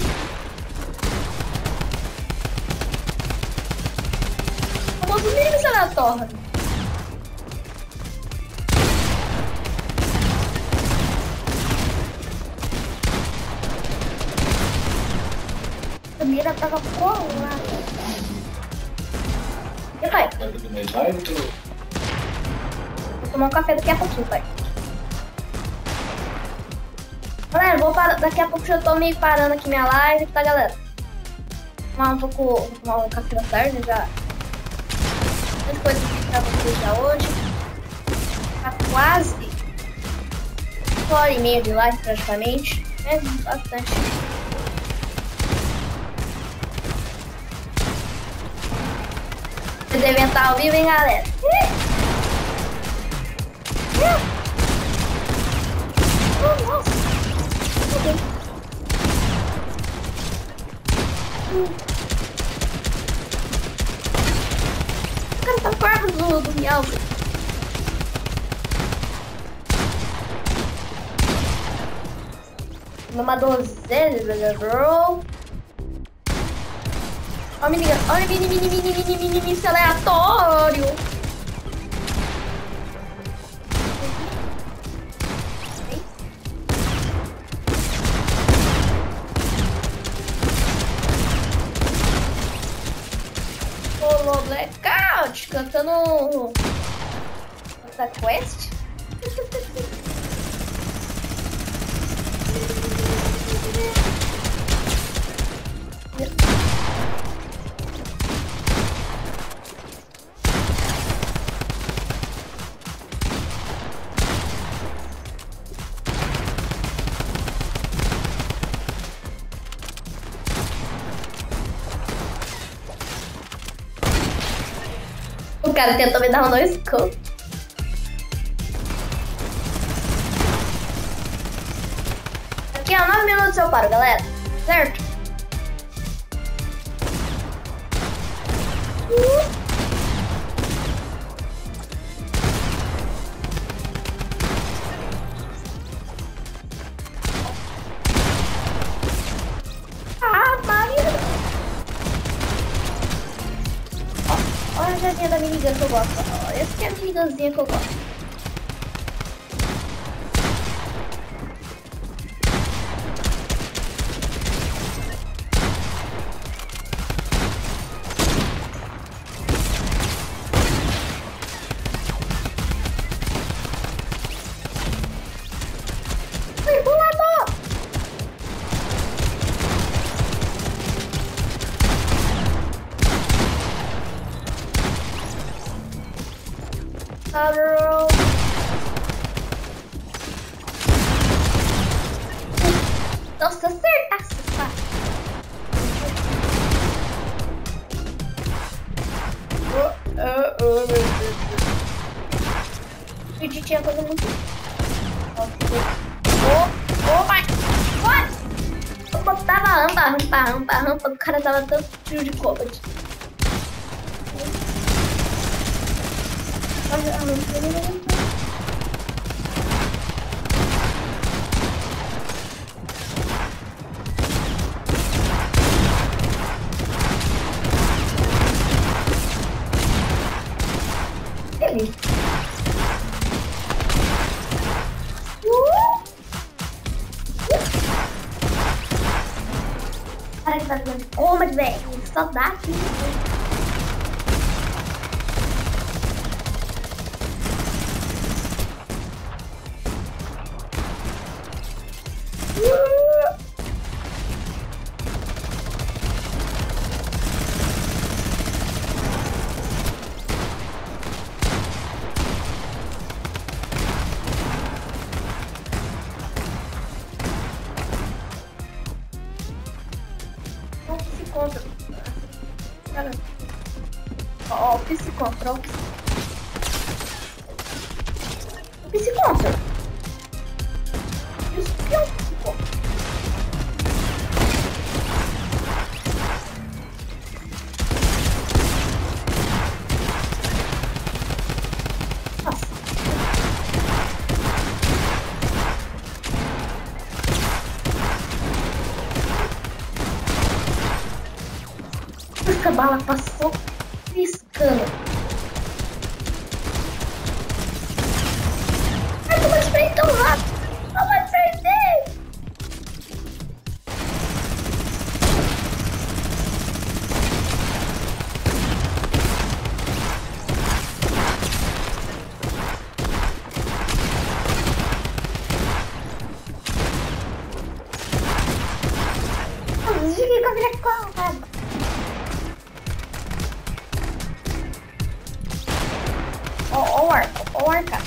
Famoso mini aleatório. A mira tava colada. E vai? Vou tomar um café daqui a pouquinho, pai. Galera, vou parar, daqui a pouco já tô meio parando aqui minha live, tá, galera? Vou tomar um pouco, vou tomar um café da tarde, já. Muitas coisas pra vocês já hoje. Tá quase uma hora e meia de live, praticamente. É bastante. Vocês devem estar ao vivo, hein, galera? Oh, nossa. Okay. Hum. O cara tá perto do, do miau. Numa dozeira, bro. Ó, menina, olha, mini, mini, mini, mini, mini, mini, mini, aleatório. Rolou Blackout cantando essa quest. O cara tentou me dar um no scope. Aqui, ó, nove minutos eu paro, galera. Certo? Uh. Ah, Maria. Olha a jazinha da minigun que eu gosto. Olha, essa que é a minigunzinha que eu gosto. Ai, voador! Bro. Nossa, acertasse, pá. Oh, oh, oh, meu Deus. O Didi tinha coisa muito. Oh, oh, vai! Vai! Eu botava anda. rampa, rampa, rampa. O cara tava dando tiro de combate. Olha a rampa. Ele. Uh! Cara que tá jogando combate, velho. Só dá aqui. Contra. Cara. Ó, o psicontra, ó. O psicontra. Isso que é o psicontra. Nossa. Essa bala passou piscando. Ai, como eu esperei tão rápido. Não vai perder. Eu desliguei com a minha corda. Ó o arco, ó o arcado.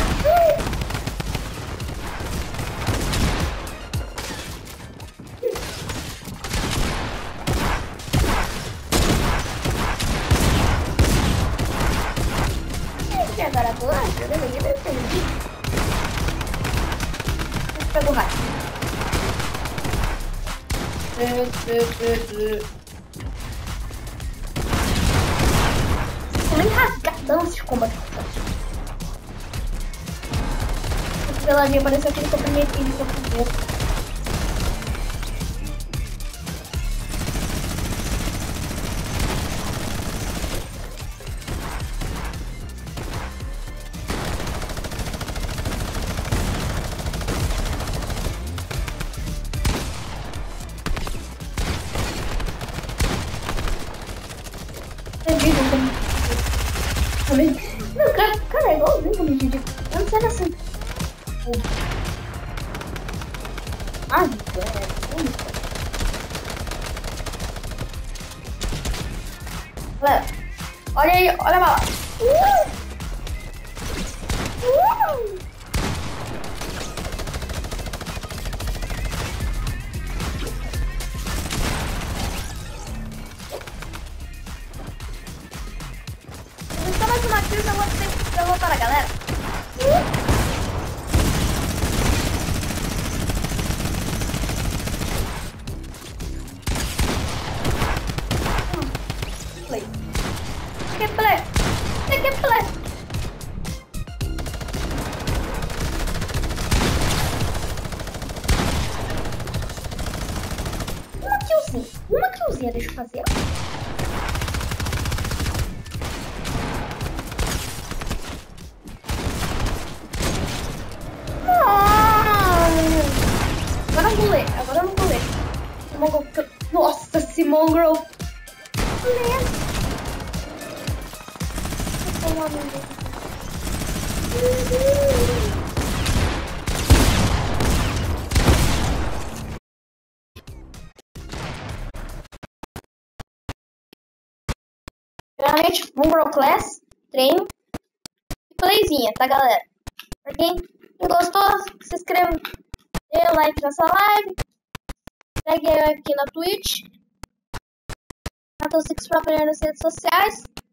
E agora do lado, eu deveria ter perdido. Deixa eu pegar o raio. Nem rasgadão esse combate. Esse peladinho pareceu aquele que eu prometi que eu fiz. Não, cara, cara, é igualzinho como o Didi. Eu não sei assim. Ah, é único. Olha, olha aí, olha a bala. Uh! Uh! Mais uma kill, já vou ter que voltar a galera. Play. Que play? Que play? Uma killzinha. Uma killzinha, deixa eu fazer. Agora eu vou ler, agora eu não vou ler. Nossa, esse mongrel. Realmente, mongrel class, treino e playzinha, tá, galera? Pra quem gostou, se inscreva, dê like nessa live. Segue eu aqui na Twitch. Raton Six Pro Player nas redes sociais.